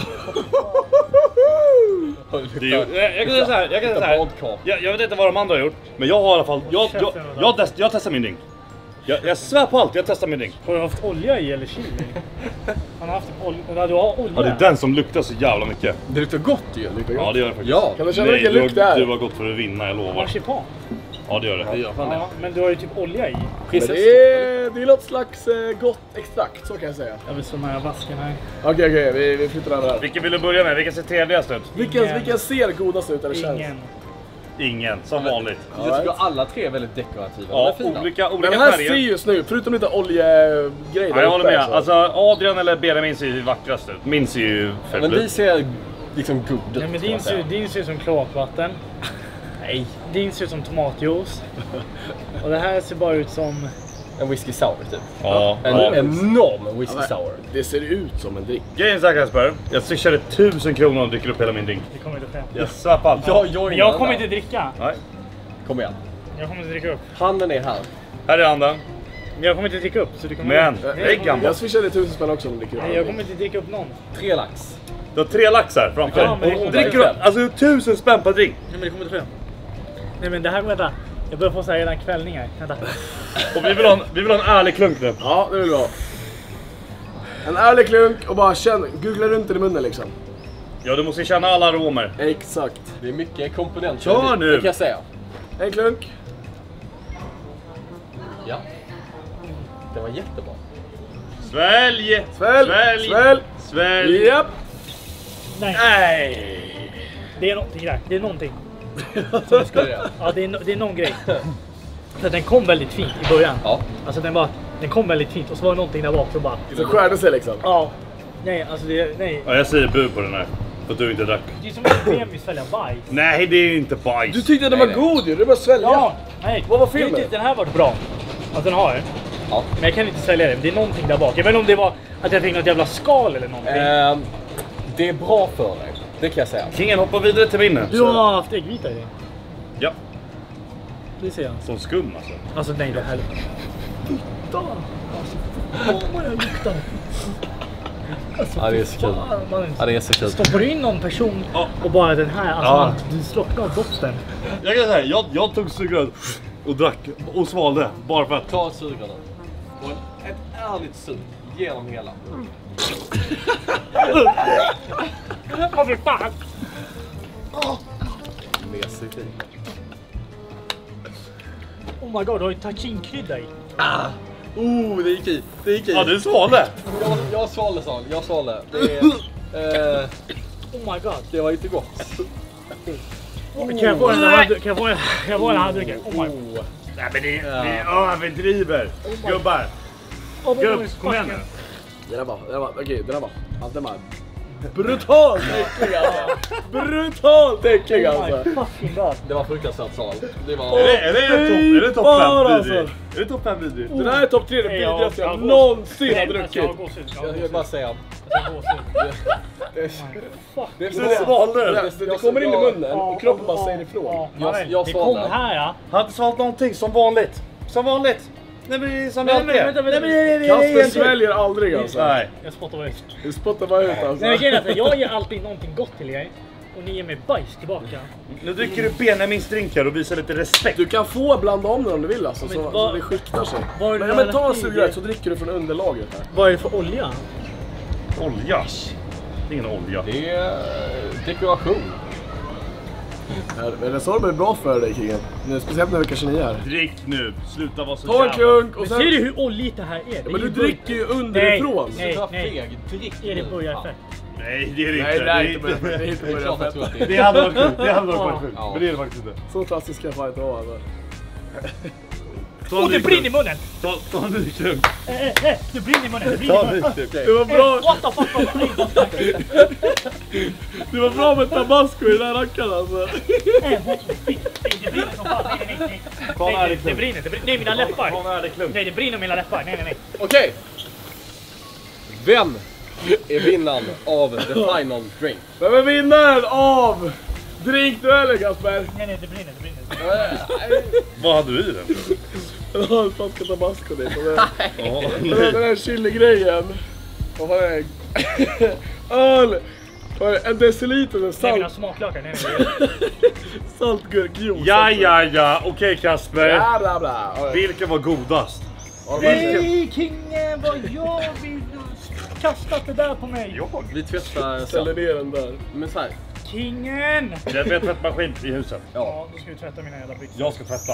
Jag kan säga så här. Jag vet inte vad de andra har gjort, men jag har i alla fall... Jag testar min drink. Jag svär på allt, jag testar min drink. Har du haft olja i eller chili? Han har haft olja. Du har olja. Ja, det är den som luktar så jävla mycket. Det luktar gott ju. Ja, det gör det faktiskt. Ja. Kan du känna vilken lukt det är? Du har gått för att vinna, jag lovar. Marsipan. Ja, det gör det. Ja, men du har ju typ olja i. Men det är något slags gott extrakt, så kan jag säga. Jag vill så nära vasken här. Okej, vi flyttar över här. Vilken vill du börja med? Vilken ser trevligast ut? Vilken ser godast ut eller känns? Ingen, som vanligt. Jag tycker alla tre är väldigt dekorativa. Ja, fina. olika Den här färger. ser ju snygg ut, förutom lite oljegrejer. Ja, jag håller med. Alltså, Adrian eller Benjamin ser ju vackrast ut. Min ser ju fett ut. Men vi ser liksom god ut. Nej, men din ser ut som kloakvatten. Nej. Din ser ut som tomatjuice. Och det här ser bara ut som en whisky sour typ. Ja. En enorm whisky sour. Det ser ut som en drink. Grejen är Kasper, jag swishade 1000 kronor och dricker upp hela min drink. Det kommer inte ske. Jag svär på allt. Men jag kommer inte dricka. Nej. Kom igen. Jag kommer inte dricka upp. Handen är här. Här är handen. Men jag kommer inte dricka upp. Så du kommer Men, lägg han bara. Jag swishade 1000 spänn också om du dricker upp. Nej, jag kommer inte dricka upp någon. 3 lax. Du har 3 laxar framför Ja, men det dig. kommer Dricker upp, alltså 1000 spänn per drink. Nej, men det kommer inte ske. Nej, men det här, vänta. Jag börjar få så här redan kvällningar. Vänta. Och vi vill ha en ärlig klunk nu. Ja, det vill vi ha. En ärlig klunk och bara googla runt i munnen liksom. Ja, du måste känna alla aromer. Exakt. Det är mycket komponenter. Kör nu! Det kan jag säga. En klunk. Ja. Det var jättebra. Svälj! Svälj! Svälj! Japp! Nej. Det är någonting där. Det är någonting. Så ska det göra. Ja, det är någon grej. Så den kom väldigt fint i början. Ja. Alltså den kom väldigt fint och så var det någonting där bak så bara... Så skärde sig liksom. Ja. Nej, alltså nej. Ja, jag säger bu på den här. För att du inte drack. Det är som ett problem med svälja bajs. Nej, det är inte bajs. Du tyckte den var god ju, det är bara att svälja. Ja, nej. Vad var fel med Den här var bra. Alltså den har det. Ja. Men jag kan inte svälja det. Det är någonting där bak. Jag vet inte om det var att jag fick något jävla skal eller någonting. Det är bra för dig. Det kan jag säga. Kingen hoppar vidare till minnen. Du har haft äggvita i det. Ja, Det ser jag. som skum alltså. Alltså nej, det här... Titta! Alltså, vad jag luktar. Alltså, Ja, det är så kul. Ja, det är så kul. Stoppar du in någon person och bara den här, alltså du slocknar doften. Jag kan säga, jag tog sugrör och drack och svalde. Bara för att. Ta sugrören. Och ett ärligt sug genom hela. Vad för fan? Mesigt i. Oh my god, du har ju tacinkrydda i. Det gick i. Det gick i. Ja, du svalde. Jag svalde, sa han. Jag svalde. Det är... Oh my god. det var inte gott. Kan jag få en handduk? Oh my god. Nej, men ni överdriver. Gubbar. Kom igen nu. Den var brutalt äcklig alltså. Brutalt äcklig alltså. Fucking god. Det var fruktansvärt sal. Det var... Är det topp 5 vidrig? Är det topp 5 vidrig? Den här är topp 3 det vidrigaste jag någonsin har druckit. Jag vill bara säga. Du svalde. Det kommer in i munnen och kroppen bara säger ifrån. Jag det kom svalde. här ja. Han har inte svalt någonting som vanligt. Som vanligt. Nej, men det är som Vänta. Kasper sväljer aldrig alltså. Nej. Jag spottar ut. Du spottar bara ut alltså. Nej, grejen är att jag ger alltid någonting gott till er. Och ni ger mig bajs tillbaka. Nu dricker du Benjamins drink här och visar lite respekt. Du kan få blanda om den om du vill alltså, så det skiktar sig. Men ta en sugrör så dricker du från underlaget här. Vad är det för olja? Olja? Det är ingen olja. Det är dekoration. Men det sa de är bra för dig Kingen. Speciellt när vi kanske ni är här. Drick nu. Sluta vara så Ta en klunk och Men sen... ser du hur oljigt det här är? Ja, men du dricker ju underifrån. Nej. Drick Är det börjarfett? Nej, det är det inte. Nej, det är inte börjat. Det är inte Det är klart börjat. jag tror att det är. Det hade varit sjukt. Det hade varit sjukt. Ja. Men det är det faktiskt inte. Så klassisk ska jag fan inte ha alltså. Och det brinner i munnen! Ta en ny klunk. Det brinner i munnen, det brinner Ta i en ny munnen. klunk. Det var bra. What the fuck? Det var bra med tabasco i den här rackaren alltså. Det brinner som fan. Nej. Det brinner. Nej, mina läppar. Ta en ärlig klunk. Nej, det brinner mina läppar. Nej. Okej. Vem är vinnaren av the final drink? Vem är vinnaren av drinkduellen Kasper? Nej, det brinner. Vad hade du i den? Jag har en flaska tabasco dit. Den här chili-grejen. Vad var det? Öl! En deciliter med Nej, mina salt. smaklökar. Nej. Saltgurkjuice. Ja. Okej, Kasper. Bla. Vilken var godast? Nej, Kingen, vad jag vill kastat det där på mig. Vi tvättar Ställer sen. ner den där. Men så här. Kingen! Jag vet tvättmaskin i huset. Ja, då ska vi tvätta mina jävla byxor. Jag ska tvätta.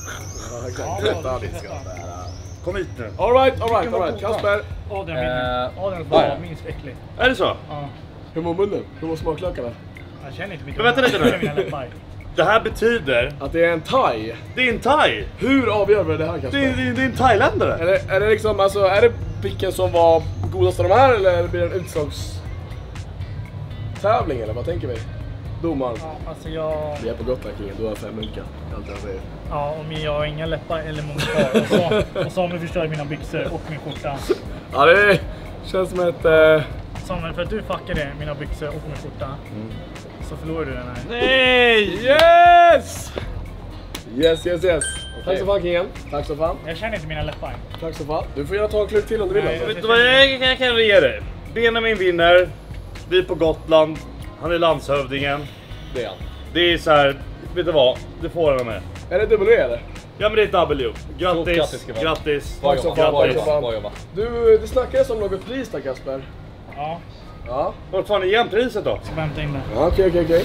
Kom hit nu. All right. Kasper. Adrian var minst äcklig. Är det så? Ja. Hur mår munnen? Hur mår smaklökarna? Jag känner inte mitt Men vänta lite nu. mina läppar. Det här betyder... Att det är en thai. Det är en thai. Hur avgör vi det här Kasper? Det är en thailändare. Är det liksom, alltså, är det vilken som var godast av de här eller blir det en utslagstävling eller vad tänker vi? Domaren. Ja, alltså jag... Vi är på Gotland, Kingen. Du har 5 munkar. Allt jag säger. Ja, och jag har inga läppar eller mun kvar. Och Samuel förstörde mina byxor och min skjorta. Ja, det känns som ett... Samuel, för att du fuckade mina byxor och min skjorta så förlorade du den här. Nej! Yes! Yes. Tack så fan, Kingen. Tack så fan. Jag känner inte mina läppar. Tack så fan. Du får gärna ta en klunk till om du vill. Nej, Vet du vad jag kan ge dig? Benjamin vinner. Vi är på Gotland. Han är landshövdingen. Det är han. Det är så här, vet du vad? Du får den med. Är det W eller? Ja men det är W. Grattis. Grattis. Tack så fan. Bra jobbat. Du, det snackades om något pris där, Kasper. Ja, Ja. Vad fan är igen priset då? ska bara hämta in det. Ja, okej. Okej.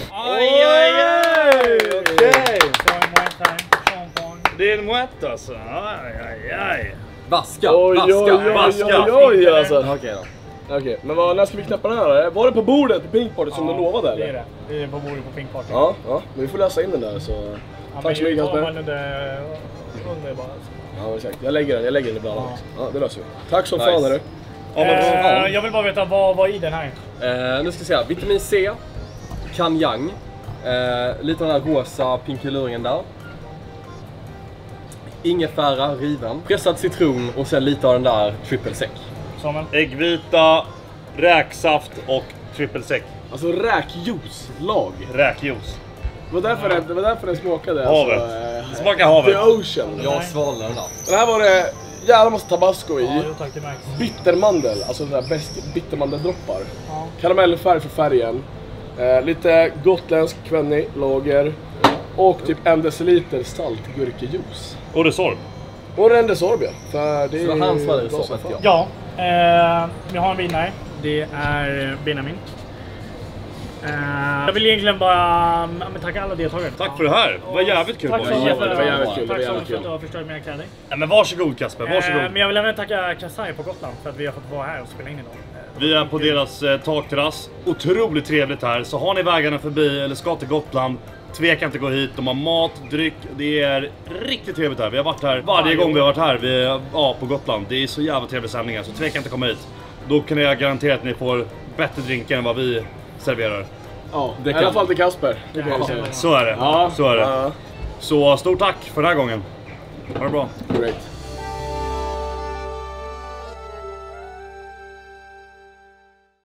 Så en moment här. Champagne. Det är en moët alltså. Aj. Vaska. Oj, alltså. Okej då. Okej, men när ska vi knäppa den här? Var det på bordet på Pink Party som du lovade eller? Det är det. Det är på bordet på Pink Party. Ja, men vi får läsa in den där så... Tack så mycket, Kasper. Man under bara. Ja, exakt. Jag lägger den i bland också. Ja, det löser vi. Tack som Nice. fan, hörru. Jag vill bara veta vad i den här. Nu ska vi se. Vitamin C. Kanyang. Lite av den här rosa pinkeluringen där. Ingefära riven. Pressad citron och sen lite av den där triple sec. Samuel. Äggvita, räksaft och trippelsec. Alltså räkjuice, lag. Räkjuice. Det var därför den smakade. Havet. Alltså, Smakar havet. The Ocean. Jag svalde den där. Den här var det jävla massa tabasco i. Ja, jo, tack, det märks. Bittermandel, alltså sådär bittermandeldroppar. Ja. Karamellfärg för färgen. Lite gotländsk kvenny, lager. Och typ 1 deciliter saltgurkejuice. Och Resorb. Och Rendesorbia. För det Så det var han som hade bra Resorb, som fan. Ja, vi har en vinnare. Det är Benjamin. Jag vill egentligen bara tacka alla deltagare. Tack för det här. Det var jävligt kul. Tack så mycket för det var jävligt kul, det var Tack så jävligt mycket för att kul. du har förstört mina kläder. Ja, men varsågod Kasper, varsågod. Men jag vill även tacka Kasai på Gotland för att vi har fått vara här och spela in idag. Vi är på deras takterrass. Otroligt trevligt här. Så har ni vägarna förbi eller ska till Gotland, tveka inte gå hit. De har mat, dryck. Det är riktigt trevligt här. Vi har varit här varje gång vi har varit här. Vi är på Gotland. Det är så jävla trevliga sändningar. Så tveka inte komma hit. Då kan jag garantera att ni får bättre drinkar än vad vi serverar. Ja, i alla fall till Kasper. Det kan jag säga. Så är det. Ja. Så är det. Ja. Så stort tack för den här gången. Ha det bra. Great.